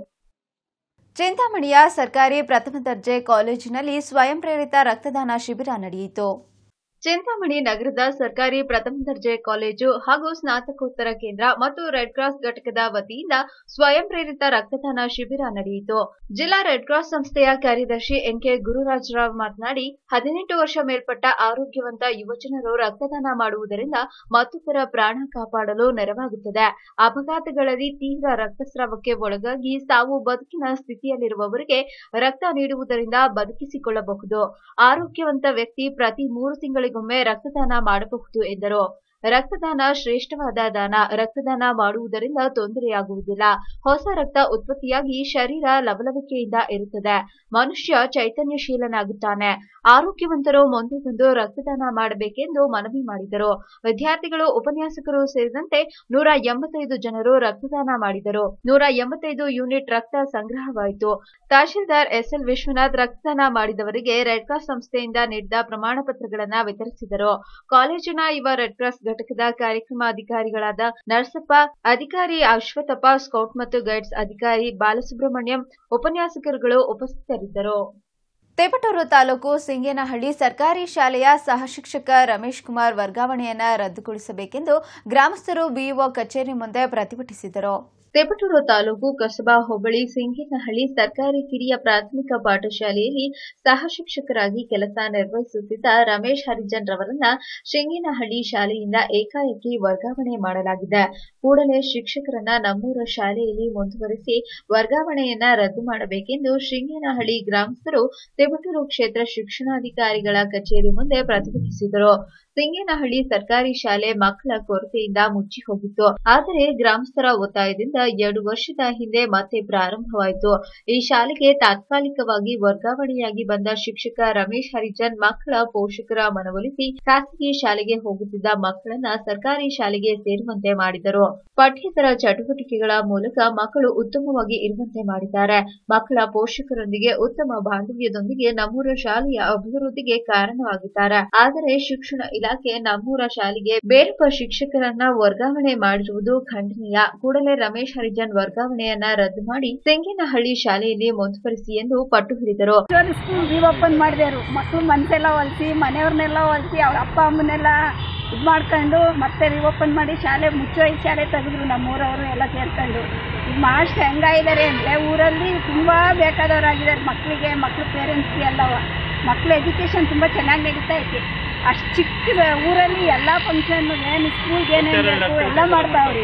C: ಚಿಂತಾಮಣಿಯ ಸರ್ಕಾರಿ ಪ್ರಥಮ ದರ್ಜೆ ಕಾಲೇಜಿನಲ್ಲಿ ಸ್ವಯಂ ಪ್ರೇರಿತ ರಕ್ತದಾನ ಶಿಬಿರ ನಡೆಯಿತು.
A: ಚಿಂತಾಮಣಿ ನಗರದ ಸರ್ಕಾರಿ ಪ್ರಥಮ ದರ್ಜೆ ಕಾಲೇಜು ಹಾಗೂ ಸ್ನಾತಕೋತ್ತರ ಕೇಂದ್ರ ಮತ್ತು ರೆಡ್ ಕ್ರಾಸ್ ಘಟಕದ ವತಿಯಿಂದ ಸ್ವಯಂ ಪ್ರೇರಿತ ರಕ್ತದಾನ ಶಿಬಿರ ನಡೆಯಿತು. ಜಿಲ್ಲಾ ರೆಡ್ ಕ್ರಾಸ್ ಸಂಸ್ಥೆಯ ಕಾರ್ಯದರ್ಶಿ ಎನ್ಕೆ ಗುರುರಾಜರಾವ್ ಮಾತನಾಡಿ, ಹದಿನೆಂಟು ವರ್ಷ ಮೇಲ್ಪಟ್ಟ ಆರೋಗ್ಯವಂತ ಯುವಜನರು ರಕ್ತದಾನ ಮಾಡುವುದರಿಂದ ಮತ್ತೊಬ್ಬರ ಪ್ರಾಣ ಕಾಪಾಡಲು ನೆರವಾಗುತ್ತದೆ. ಅಪಘಾತಗಳಲ್ಲಿ ತೀವ್ರ ರಕ್ತಸ್ರಾವಕ್ಕೆ ಒಳಗಾಗಿ ಸಾವು ಬದುಕಿನ ಸ್ಥಿತಿಯಲ್ಲಿರುವವರಿಗೆ ರಕ್ತ ನೀಡುವುದರಿಂದ ಬದುಕಿಸಿಕೊಳ್ಳಬಹುದು. ಆರೋಗ್ಯವಂತ ವ್ಯಕ್ತಿ ಪ್ರತಿ ಮೂರು ತಿಂಗಳಿಗೆ ಒಮ್ಮೆ ರಕ್ತದಾನ ಮಾಡಬಹುದು ಎಂದರು. ರಕ್ತದಾನ ಶ್ರೇಷ್ಠವಾದ ದಾನ. ರಕ್ತದಾನ ಮಾಡುವುದರಿಂದ ತೊಂದರೆಯಾಗುವುದಿಲ್ಲ. ಹೊಸ ರಕ್ತ ಉತ್ಪತ್ತಿಯಾಗಿ ಶರೀರ ಲವಲವಿಕೆಯಿಂದ ಇರುತ್ತದೆ. ಮನುಷ್ಯ ಚೈತನ್ಯಶೀಲನಾಗುತ್ತಾನೆ. ಆರೋಗ್ಯವಂತರು ಮುಂದೆ ಬಂದು ರಕ್ತದಾನ ಮಾಡಬೇಕೆಂದು ಮನವಿ ಮಾಡಿದರು. ವಿದ್ಯಾರ್ಥಿಗಳು, ಉಪನ್ಯಾಸಕರು ಸೇರಿದಂತೆ ನೂರ ಎಂಬತ್ತೈದು ಜನರು ರಕ್ತದಾನ ಮಾಡಿದರು. ನೂರ ಎಂಬತ್ತೈದು ಯೂನಿಟ್ ರಕ್ತ ಸಂಗ್ರಹವಾಯಿತು. ತಹಶೀಲ್ದಾರ್ ಎಸ್ಎಲ್ ವಿಶ್ವನಾಥ್ ರಕ್ತದಾನ ಮಾಡಿದವರಿಗೆ ರೆಡ್ ಕ್ರಾಸ್ ಸಂಸ್ಥೆಯಿಂದ ನೀಡಿದ ಪ್ರಮಾಣ ಪತ್ರಗಳನ್ನು ವಿತರಿಸಿದರು. ಕಾಲೇಜಿನ ಯುವ ರೆಡ್ ಕ್ರಾಸ್ ಘಟಕದ ಕಾರ್ಯಕ್ರಮಾಧಿಕಾರಿಗಳಾದ ನರಸಪ್ಪ, ಅಧಿಕಾರಿ ಅಶ್ವತ್ಥಪ್ಪ, ಸ್ಕೌಟ್ ಮತ್ತು ಗೈಡ್ಸ್ ಅಧಿಕಾರಿ ಬಾಲಸುಬ್ರಹ್ಮಣ್ಯಂ, ಉಪನ್ಯಾಸಕರುಗಳು ಉಪಸ್ಥಿತರಿದ್ದರು.
C: ತೇಪಟೂರು ತಾಲೂಕು ಸಿಂಗೇನಹಳ್ಳಿ ಸರ್ಕಾರಿ ಶಾಲೆಯ ಸಹಶಿಕ್ಷಕ ರಮೇಶ್ ಕುಮಾರ್ ವರ್ಗಾವಣೆಯನ್ನು ರದ್ದುಗೊಳಿಸಬೇಕೆಂದು ಗ್ರಾಮಸ್ಥರು ಬಿಇಒ ಕಚೇರಿ ಮುಂದೆ ಪ್ರತಿಭಟಿಸಿದರು.
A: ತೇಪಟೂರು ತಾಲೂಕು ಕಸಬಾ ಹೋಬಳಿ ಸಿಂಗೇನಹಳ್ಳಿ ಸರ್ಕಾರಿ ಕಿರಿಯ ಪ್ರಾಥಮಿಕ ಪಾಠಶಾಲೆಯಲ್ಲಿ ಸಹ ಶಿಕ್ಷಕರಾಗಿ ಕೆಲಸ ನಿರ್ವಹಿಸುತ್ತಿದ್ದ ರಮೇಶ್ ಹರಿಜನ್ ರವರನ್ನ ಸಿಂಗೇನಹಳ್ಳಿ ಶಾಲೆಯಿಂದ ಏಕಾಏಕಿ ವರ್ಗಾವಣೆ ಮಾಡಲಾಗಿದೆ. ಕೂಡಲೇ ಶಿಕ್ಷಕರನ್ನ ನಮ್ಮೂರ ಶಾಲೆಯಲ್ಲಿ ಮುಂದುವರೆಸಿ ವರ್ಗಾವಣೆಯನ್ನ ರದ್ದು ಮಾಡಬೇಕೆಂದು ಸಿಂಗೇನಹಳ್ಳಿ ಗ್ರಾಮಸ್ಥರು ತೇಪಟೂರು ಕ್ಷೇತ್ರ ಶಿಕ್ಷಣಾಧಿಕಾರಿಗಳ ಕಚೇರಿ ಮುಂದೆ ಪ್ರತಿಭಟಿಸಿದರು. ಸಿಂಗೇನಹಳ್ಳಿ ಸರ್ಕಾರಿ ಶಾಲೆ ಮಕ್ಕಳ ಕೊರತೆಯಿಂದ ಮುಚ್ಚಿ ಹೋಗಿತ್ತು. ಆದರೆ ಗ್ರಾಮಸ್ಥರ ಒತ್ತಾಯದಿಂದ ಎರಡು ವರ್ಷದ ಹಿಂದೆ ಮತ್ತೆ ಪ್ರಾರಂಭವಾಯಿತು. ಈ ಶಾಲೆಗೆ ತಾತ್ಕಾಲಿಕವಾಗಿ ವರ್ಗಾವಣೆಯಾಗಿ ಬಂದ ಶಿಕ್ಷಕ ರಮೇಶ್ ಹರಿಜನ್ ಮಕ್ಕಳ ಪೋಷಕರ ಮನವೊಲಿಸಿ ಖಾಸಗಿ ಶಾಲೆಗೆ ಹೋಗುತ್ತಿದ್ದ ಮಕ್ಕಳನ್ನ ಸರ್ಕಾರಿ ಶಾಲೆಗೆ ಸೇರುವಂತೆ ಮಾಡಿದರು. ಪಠ್ಯೇತರ ಚಟುವಟಿಕೆಗಳ ಮೂಲಕ ಮಕ್ಕಳು ಉತ್ತಮವಾಗಿ ಇರುವಂತೆ ಮಾಡಿದ್ದಾರೆ. ಮಕ್ಕಳ ಪೋಷಕರೊಂದಿಗೆ ಉತ್ತಮ ಬಾಂಧವ್ಯದೊಂದಿಗೆ ನಮ್ಮೂರ ಶಾಲೆಯ ಅಭಿವೃದ್ಧಿಗೆ ಕಾರಣವಾಗಿದ್ದಾರೆ. ಆದರೆ ಶಿಕ್ಷಣ ಇಲಾಖೆ ನಮ್ಮೂರ ಶಾಲೆಗೆ ಬೇರೊಬ್ಬ ಶಿಕ್ಷಕರನ್ನ ವರ್ಗಾವಣೆ ಮಾಡಿರುವುದು ಖಂಡನೀಯ. ಕೂಡಲೇ ರಮೇಶ್ ಹರಿಜನ್ ವರ್ಗಾವಣೆಯನ್ನ ರದ್ದು ಮಾಡಿ ಸಿಂಗೇನಹಳ್ಳಿ ಶಾಲೆಯಲ್ಲಿ ಮುಂದುವರಿಸಿ ಎಂದು ಪಟ್ಟು ಹಿಡಿದರು.
K: ಸ್ಕೂಲ್ ರಿಓಪನ್ ಮಾಡಿದರು. ಮಕ್ಕಳು ಮನಸ್ಸೆಲ್ಲ ಹೊಲಿಸಿ, ಮನೆಯವ್ರನ್ನೆಲ್ಲ ಹೊಲಿಸಿ, ಅವ್ರ ಅಪ್ಪ ಅಮ್ಮನ್ನೆಲ್ಲ ಇದು ಮಾಡ್ಕೊಂಡು ಮತ್ತೆ ರಿಓಪನ್ ಮಾಡಿ ಶಾಲೆ ಮುಚ್ಚೋ ಈ ಶಾಲೆ ತೆಗೆದ್ರು. ನಮ್ಮೂರವರು ಎಲ್ಲ ಸೇರ್ಕೊಂಡು ಈಗ ಮಾಸ್ಟರ್ ಹೆಂಗಾಗಿದ್ದಾರೆ ಅಂದರೆ ಊರಲ್ಲಿ ತುಂಬಾ ಬೇಕಾದವರಾಗಿದ್ದಾರೆ. ಮಕ್ಕಳಿಗೆ, ಮಕ್ಕಳು ಪೇರೆಂಟ್ಸ್ಗೆ ಎಲ್ಲವ ಮಕ್ಕಳ ಎಜುಕೇಶನ್ ತುಂಬಾ ಚೆನ್ನಾಗಿ ನಡೀತಾ ಐತೆ. ಅಷ್ಟು ಚಿಕ್ಕ ಊರಲ್ಲಿ ಎಲ್ಲ ಫಂಕ್ಷನ್ ಏನು ಸ್ಕೂಲ್ಗೆ ಏನೇನು ಬೇಕು ಎಲ್ಲ ಮಾಡ್ತಾವ್ರಿ.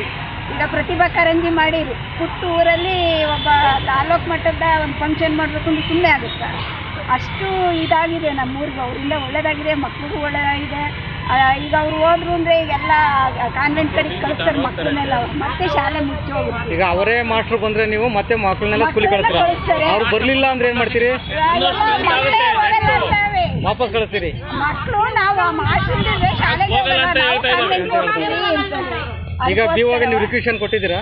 K: ಈಗ ಪ್ರತಿಭಾ ಕಾರಂಜಿ ಮಾಡಿರು ಪುಟ್ಟ ಊರಲ್ಲಿ ಒಬ್ಬ ತಾಲೂಕು ಮಟ್ಟದ ಒಂದು ಫಂಕ್ಷನ್ ಮಾಡಬೇಕು ಅಂದ್ರೆ ಸುಮ್ಮನೆ ಆಗುತ್ತಾ? ಅಷ್ಟು ಇದಾಗಿದೆ ನಮ್ಮೂರಿಗೆ, ಅವರಿಂದ ಒಳ್ಳೇದಾಗಿದೆ, ಮಕ್ಳಿಗೂ ಒಳ್ಳೇದಾಗಿದೆ. ಈಗ ಅವ್ರು ಹೋದ್ರು ಅಂದ್ರೆ ಈಗೆಲ್ಲ ಕಾನ್ವೆಂಟ್ ಕಡೆಗೆ ಕಳಿಸ್ತಾರೆ ಮಕ್ಕಳನ್ನೆಲ್ಲ, ಮತ್ತೆ ಶಾಲೆ ಮುಚ್ಚಿ ಹೋಗುತ್ತೆ.
L: ಈಗ ಅವರೇ ಮಾಸ್ಟರ್ ಬಂದ್ರೆ ನೀವು ಮತ್ತೆ ಮಕ್ಕಳನ್ನೆಲ್ಲ ಸ್ಕೂಲಿಗೆ ಕಳಿಸ್ತಾರೆ, ಅವ್ರು ಬರ್ಲಿಲ್ಲ ಅಂದ್ರೆ ಏನ್ ಮಾಡ್ತೀರಿ? ವಾಪಸ್ ಕಳಿಸ್ತೀರಿ? ಮಕ್ಕಳು ನಾವು ಮಾಸ್ಟರ್ ಶಾಲೆಗೆ ಈಗ ಬಿಒಗೆ ನೀವು ರಿಕ್ವೆಷನ್ ಕೊಟ್ಟಿದ್ದೀರಾ?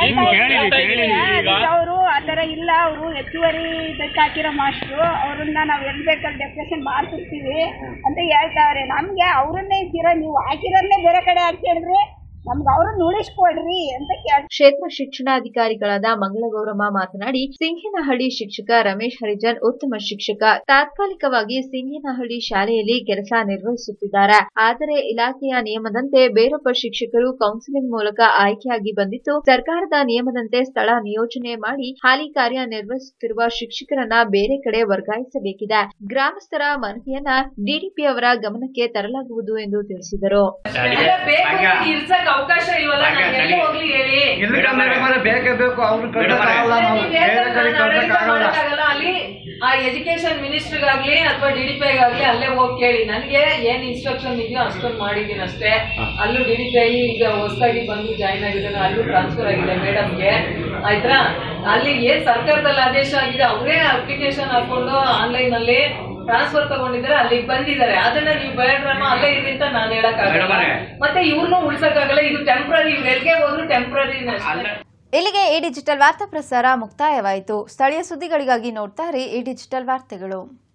K: ಅವರು ಆತರ ಇಲ್ಲ, ಅವರು ಹೆಚ್ಚುವರಿ ಇದಕ್ಕೆ ಹಾಕಿರೋ ಮಾಸ್ಟ್ರು, ಅವ್ರನ್ನ ನಾವು ಎಲ್ಲಿ ಬೇಕಲ್ಲಿ ಡೆಪ್ರೆಷನ್ ಮಾಡ್ತಿರ್ತೀವಿ ಅಂತ ಹೇಳ್ತಾವ್ರೆ. ನಮ್ಗೆ ಅವ್ರನ್ನೇ ಇದ್ದೀರಾ, ನೀವು ಹಾಕಿರೋದನ್ನೇ ಬೇರೆ ಕಡೆ ಹಾಕಿ ಹೇಳಿದ್ರೆ ನಮ್ಗೆ ಅವ್ರನ್ನ ಉಳಿಸ್ಕೊಡ್ರಿ ಅಂತ ಕೇಳ.
A: ಕ್ಷೇತ್ರ ಶಿಕ್ಷಣಾಧಿಕಾರಿಗಳಾದ ಮಂಗಳಗೌರಮ್ಮ ಮಾತನಾಡಿ, ಸಿಂಗೇನಹಳ್ಳಿ ಶಿಕ್ಷಕ ರಮೇಶ್ ಹರಿಜನ್ ಉತ್ತಮ ಶಿಕ್ಷಕ, ತಾತ್ಕಾಲಿಕವಾಗಿ ಸಿಂಗೇನಹಳ್ಳಿ ಶಾಲೆಯಲ್ಲಿ ಕೆಲಸ ನಿರ್ವಹಿಸುತ್ತಿದ್ದಾರೆ. ಆದರೆ ಇಲಾಖೆಯ ನಿಯಮದಂತೆ ಬೇರೊಬ್ಬ ಶಿಕ್ಷಕರು ಕೌನ್ಸಿಲಿಂಗ್ ಮೂಲಕ ಆಯ್ಕೆಯಾಗಿ ಬಂದಿದ್ದು, ಸರ್ಕಾರದ ನಿಯಮದಂತೆ ಸ್ಥಳ ನಿಯೋಜನೆ ಮಾಡಿ ಹಾಲಿ ಕಾರ್ಯನಿರ್ವಹಿಸುತ್ತಿರುವ ಶಿಕ್ಷಕರನ್ನ ಬೇರೆ ಕಡೆ ವರ್ಗಾಯಿಸಬೇಕಿದೆ. ಗ್ರಾಮಸ್ಥರ ಮನವಿಯನ್ನ ಡಿಡಿಪಿ ಅವರ ಗಮನಕ್ಕೆ ತರಲಾಗುವುದು ಎಂದು ತಿಳಿಸಿದರು.
E: ಅವಕಾಶ ಇಲ್ವಲ್ಲ, ಎಲ್ಲಿ ಹೋಗ್ಲಿ ಹೇಳಿ,
L: ಬೇಕೇ ಬೇಕು.
E: ಅಲ್ಲಿ ಆ ಎಜುಕೇಶನ್ ಮಿನಿಸ್ಟರ್ಗಾಗ್ಲಿ ಅಥವಾ ಡಿ ಡಿ ಪಿ ಗಾಗ್ಲಿ ಅಲ್ಲೇ ಹೋಗಿ ಕೇಳಿ, ನನಗೆ ಏನ್ ಇನ್ಸ್ಟ್ರಕ್ಷನ್ ಇದೆಯೋ ಅಷ್ಟೊಂದು ಮಾಡಿದೀನಿ ಅಷ್ಟೇ. ಅಲ್ಲೂ ಡಿ ಡಿ ಪಿ ಈಗ ಹೊಸದಾಗಿ ಬಂದು ಜಾಯಿನ್ ಆಗಿದ್ದಾನೆ, ಅಲ್ಲೂ ಟ್ರಾನ್ಸ್ಫರ್ ಆಗಿದೆ ಮೇಡಮ್ಗೆ, ಆಯ್ತಾ? ಅಲ್ಲಿ ಏನ್ ಸರ್ಕಾರದಲ್ಲಿ ಆದೇಶ ಆಗಿದೆ, ಅವರೇ ಅಪ್ಲಿಕೇಶನ್ ಹಾಕೊಂಡು ಆನ್ಲೈನ್ ಅಲ್ಲಿ ಟ್ರಾನ್ಸ್ಫರ್ ತಗೊಂಡಿದ್ದಾರೆ, ಅಲ್ಲಿಗೆ ಬಂದಿದ್ದಾರೆ. ಅದನ್ನ ನೀವು ಬೇಡ್ರಮ್ಮ ಅಲ್ಲೇ ಇರಿ ಅಂತ ನಾನು ಹೇಳಕ್ಕಾಗಲ್ಲ, ಮತ್ತೆ ಇವ್ರನ್ನೂ ಉಳ್ಸಕ್ಕಾಗಲ್ಲ. ಇದು ಟೆಂಪ್ರರಿ, ಇವ್ರು ಎಲ್ಲಿಗೆ ಹೋದ್ರು ಟೆಂಪ್ರರಿ.
C: ಇಲ್ಲಿಗೆ ಈ ಡಿಜಿಟಲ್ ವಾರ್ತಾ ಪ್ರಸಾರ ಮುಕ್ತಾಯವಾಯಿತು. ಸ್ಥಳೀಯ ಸುದ್ದಿಗಳಿಗಾಗಿ ನೋಡ್ತಾ ಇರಿ ಈ ಡಿಜಿಟಲ್ ವಾರ್ತೆಗಳು.